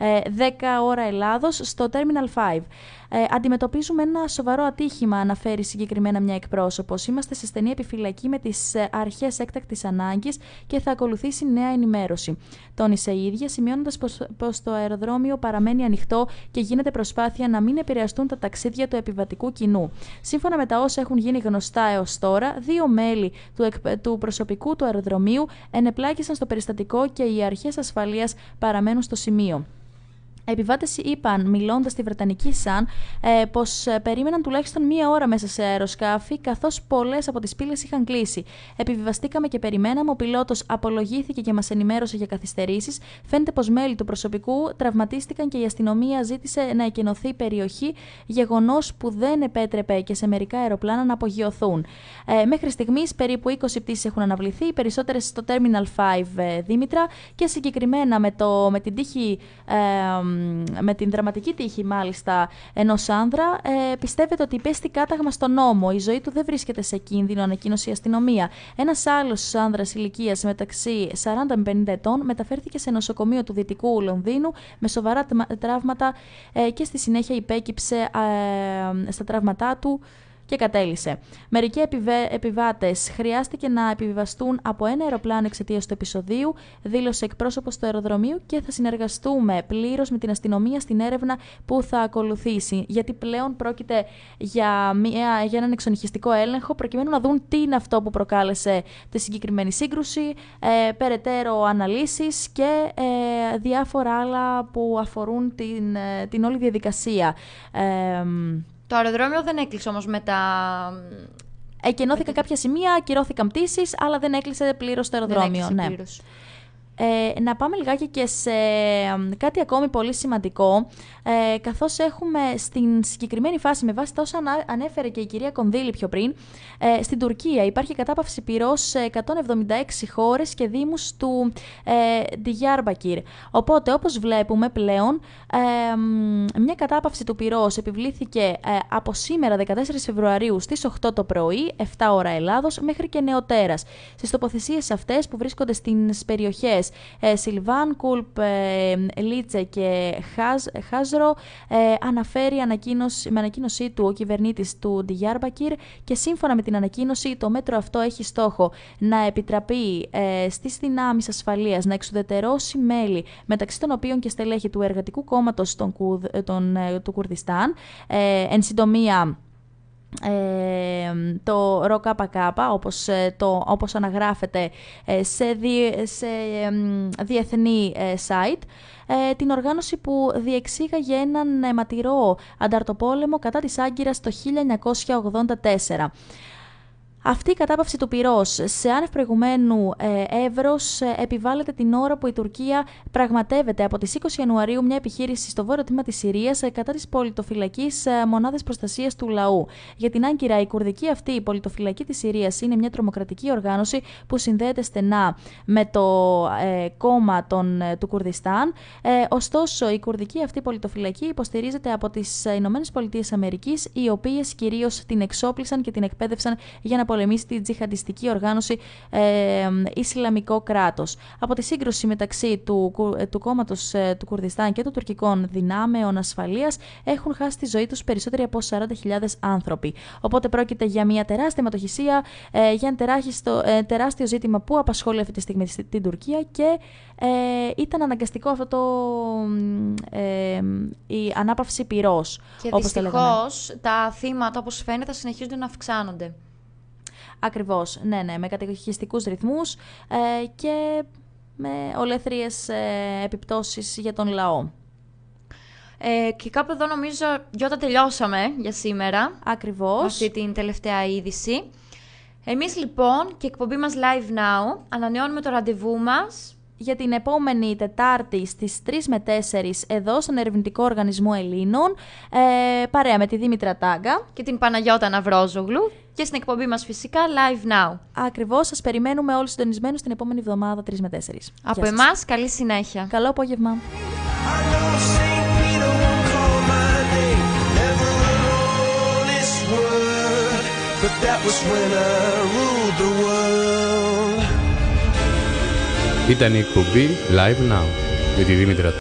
Speaker 2: δέκα ώρα Ελλάδος, στο Terminal πέντε. Ε, αντιμετωπίζουμε ένα σοβαρό ατύχημα, αναφέρει συγκεκριμένα μια εκπρόσωπος. Είμαστε σε στενή επιφυλακή με τις αρχές έκτακτης ανάγκης και θα ακολουθήσει νέα ενημέρωση. Τόνισε η ίδια, σημειώνοντας πως, πως το αεροδρόμιο παραμένει ανοιχτό και γίνεται προσπάθεια να μην επηρεαστούν τα ταξίδια του επιβατικού κοινού. Σύμφωνα με τα όσα έχουν γίνει γνωστά έως τώρα, δύο μέλη του, του προσωπικού του αεροδρομίου ενεπλάκησαν στο περιστατικό και οι αρχές ασφαλείας παραμένουν στο σημείο. Επιβάτες είπαν, μιλώντας στη Βρετανική Sun, ε, πως ε, περίμεναν τουλάχιστον μία ώρα μέσα σε αεροσκάφη, καθώς πολλές από τις πύλες είχαν κλείσει. Επιβιβαστήκαμε και περιμέναμε, ο πιλότος απολογήθηκε και μας ενημέρωσε για καθυστερήσεις. Φαίνεται πως μέλη του προσωπικού τραυματίστηκαν και η αστυνομία ζήτησε να εκενωθεί η περιοχή, γεγονός που δεν επέτρεπε και σε μερικά αεροπλάνα να απογειωθούν. Ε, μέχρι στιγμής περίπου είκοσι πτήσεις έχουν αναβληθεί, οι περισσότερες στο Terminal πέντε, ε, Δήμητρα, και συγκεκριμένα με, το, με την τύχη. Ε, με την δραματική τύχη μάλιστα ενός άνδρα, ε, πιστεύετε ότι υπέστη κάταγμα στον νόμο. Η ζωή του δεν βρίσκεται σε κίνδυνο, ανακοίνωσε η αστυνομία. Ένας άλλος άνδρας ηλικίας μεταξύ σαράντα με πενήντα ετών μεταφέρθηκε σε νοσοκομείο του Δυτικού Λονδίνου με σοβαρά τραύματα ε, και στη συνέχεια υπέκυψε ε, στα τραύματά του και κατέλησε. Μερικοί επιβε... επιβάτες χρειάστηκε να επιβιβαστούν από ένα αεροπλάνο εξαιτίας του επεισοδίου, δήλωσε εκπρόσωπος του αεροδρομίου, και θα συνεργαστούμε πλήρως με την αστυνομία στην έρευνα που θα ακολουθήσει. Γιατί πλέον πρόκειται για, μια... για έναν εξονυχιστικό έλεγχο, προκειμένου να δουν τι είναι αυτό που προκάλεσε τη συγκεκριμένη σύγκρουση, ε, περαιτέρω αναλύσεις και ε, διάφορα άλλα που αφορούν την, ε, την όλη διαδικασία. Ε,
Speaker 1: Το αεροδρόμιο δεν έκλεισε όμως με τα...
Speaker 2: Εκενώθηκαν κάποια σημεία, ακυρώθηκαν πτήσεις, αλλά δεν έκλεισε πλήρως το αεροδρόμιο.
Speaker 1: Δεν
Speaker 2: ναι.
Speaker 1: πλήρως.
Speaker 2: Ε, να πάμε λιγάκι και σε κάτι ακόμη πολύ σημαντικό, ε, καθώς έχουμε στην συγκεκριμένη φάση, με βάση τα όσα ανέφερε και η κυρία Κονδύλη πιο πριν, ε, στην Τουρκία υπάρχει κατάπαυση πυρός σε εκατόν εβδομήντα έξι χώρες και δήμους του ε, Ντιγιάρμπακυρ. Οπότε, όπως βλέπουμε πλέον, ε, μια κατάπαυση του πυρός επιβλήθηκε ε, από σήμερα δεκατέσσερις Φεβρουαρίου στις οκτώ το πρωί, επτά ώρα Ελλάδος, μέχρι και νεοτέρας. Στις τοποθεσίες αυτές που βρίσκονται στις περιοχές Ε, Σιλβάν, Κούλπ, ε, Λίτσε και Χάζ, Χάζρο, ε, αναφέρει ανακοίνωση, με ανακοίνωσή του ο κυβερνήτης του Ντιγιάρμπακυρ, και σύμφωνα με την ανακοίνωση το μέτρο αυτό έχει στόχο να επιτραπεί ε, στις δυνάμεις ασφαλείας να εξουδετερώσει μέλη, μεταξύ των οποίων και στελέχη του Εργατικού Κόμματος των, των, ε, του Κουρδιστάν, ε, εν συντομία Ε, το ΡΟΚΑΠΑΚΑΠΑ, όπως, το, όπως αναγράφεται σε, δι, σε διεθνή site, ε, την οργάνωση που διεξήγαγε έναν αιματηρό ανταρτοπόλεμο κατά της Άγκυρας το χίλια εννιακόσια ογδόντα τέσσερα. Αυτή η κατάπαυση του πυρός σε άνευ προηγουμένου ε, εύρος ε, επιβάλλεται την ώρα που η Τουρκία πραγματεύεται από τις είκοσι Ιανουαρίου μια επιχείρηση στο βόρειο τμήμα της Συρίας ε, κατά της πολιτοφυλακής ε, μονάδας προστασίας του λαού. Για την Άγκυρα, η κουρδική αυτή η πολιτοφυλακή της Συρίας είναι μια τρομοκρατική οργάνωση που συνδέεται στενά με το ε, κόμμα των, ε, του Κουρδιστάν. Ε, ωστόσο, η κουρδική αυτή πολιτοφυλακή υποστηρίζεται από τις Ηνωμένες Πολιτείες Αμερικής, οι οποίες κυρίως την εξόπλισαν και την εκπαίδευσαν για να πολεμήσει την τζιχαντιστική οργάνωση ε, Ισλαμικό κράτος. Από τη σύγκρουση μεταξύ του, του κόμματος ε, του Κουρδιστάν και των τουρκικών δυνάμεων ασφαλείας έχουν χάσει τη ζωή τους περισσότεροι από σαράντα χιλιάδες άνθρωποι. Οπότε πρόκειται για μια τεράστια αιματοχυσία, ε, για ένα τεράστιο, ε, τεράστιο ζήτημα που απασχολεί αυτή τη στιγμή την Τουρκία και ε, ήταν αναγκαστικό αυτό το, ε, η ανάπαυση πυρός.
Speaker 1: Και
Speaker 2: όπως
Speaker 1: δυστυχώς τα θύματα, όπως φαίνεται, συνεχίζουν να αυξάνονται.
Speaker 2: Ακριβώς, ναι, ναι, με καταιγιστικούς ρυθμούς ε, και με ολέθριες ε, επιπτώσεις για τον λαό.
Speaker 1: Ε, και κάπου εδώ νομίζω, Γιώτα, τελειώσαμε για σήμερα.
Speaker 2: Ακριβώς.
Speaker 1: Αυτή την τελευταία είδηση. Εμείς λοιπόν και η εκπομπή μας Live Now ανανεώνουμε το ραντεβού μας
Speaker 2: για την επόμενη Τετάρτη στις τρεις με τέσσερις εδώ στον Ερευνητικό Οργανισμό Ελλήνων, ε, παρέα με τη Δήμητρα Τάγκα
Speaker 1: και την Παναγιώτα Ναυρόζογλου και στην εκπομπή μας φυσικά Live Now.
Speaker 2: Ακριβώς, σας περιμένουμε όλοι συντονισμένους την επόμενη εβδομάδα τρεις με τέσσερις.
Speaker 1: Από εμάς, καλή συνέχεια.
Speaker 2: Καλό απόγευμα.
Speaker 5: Ήταν η εκπομπή Live Now με τη Δήμητρα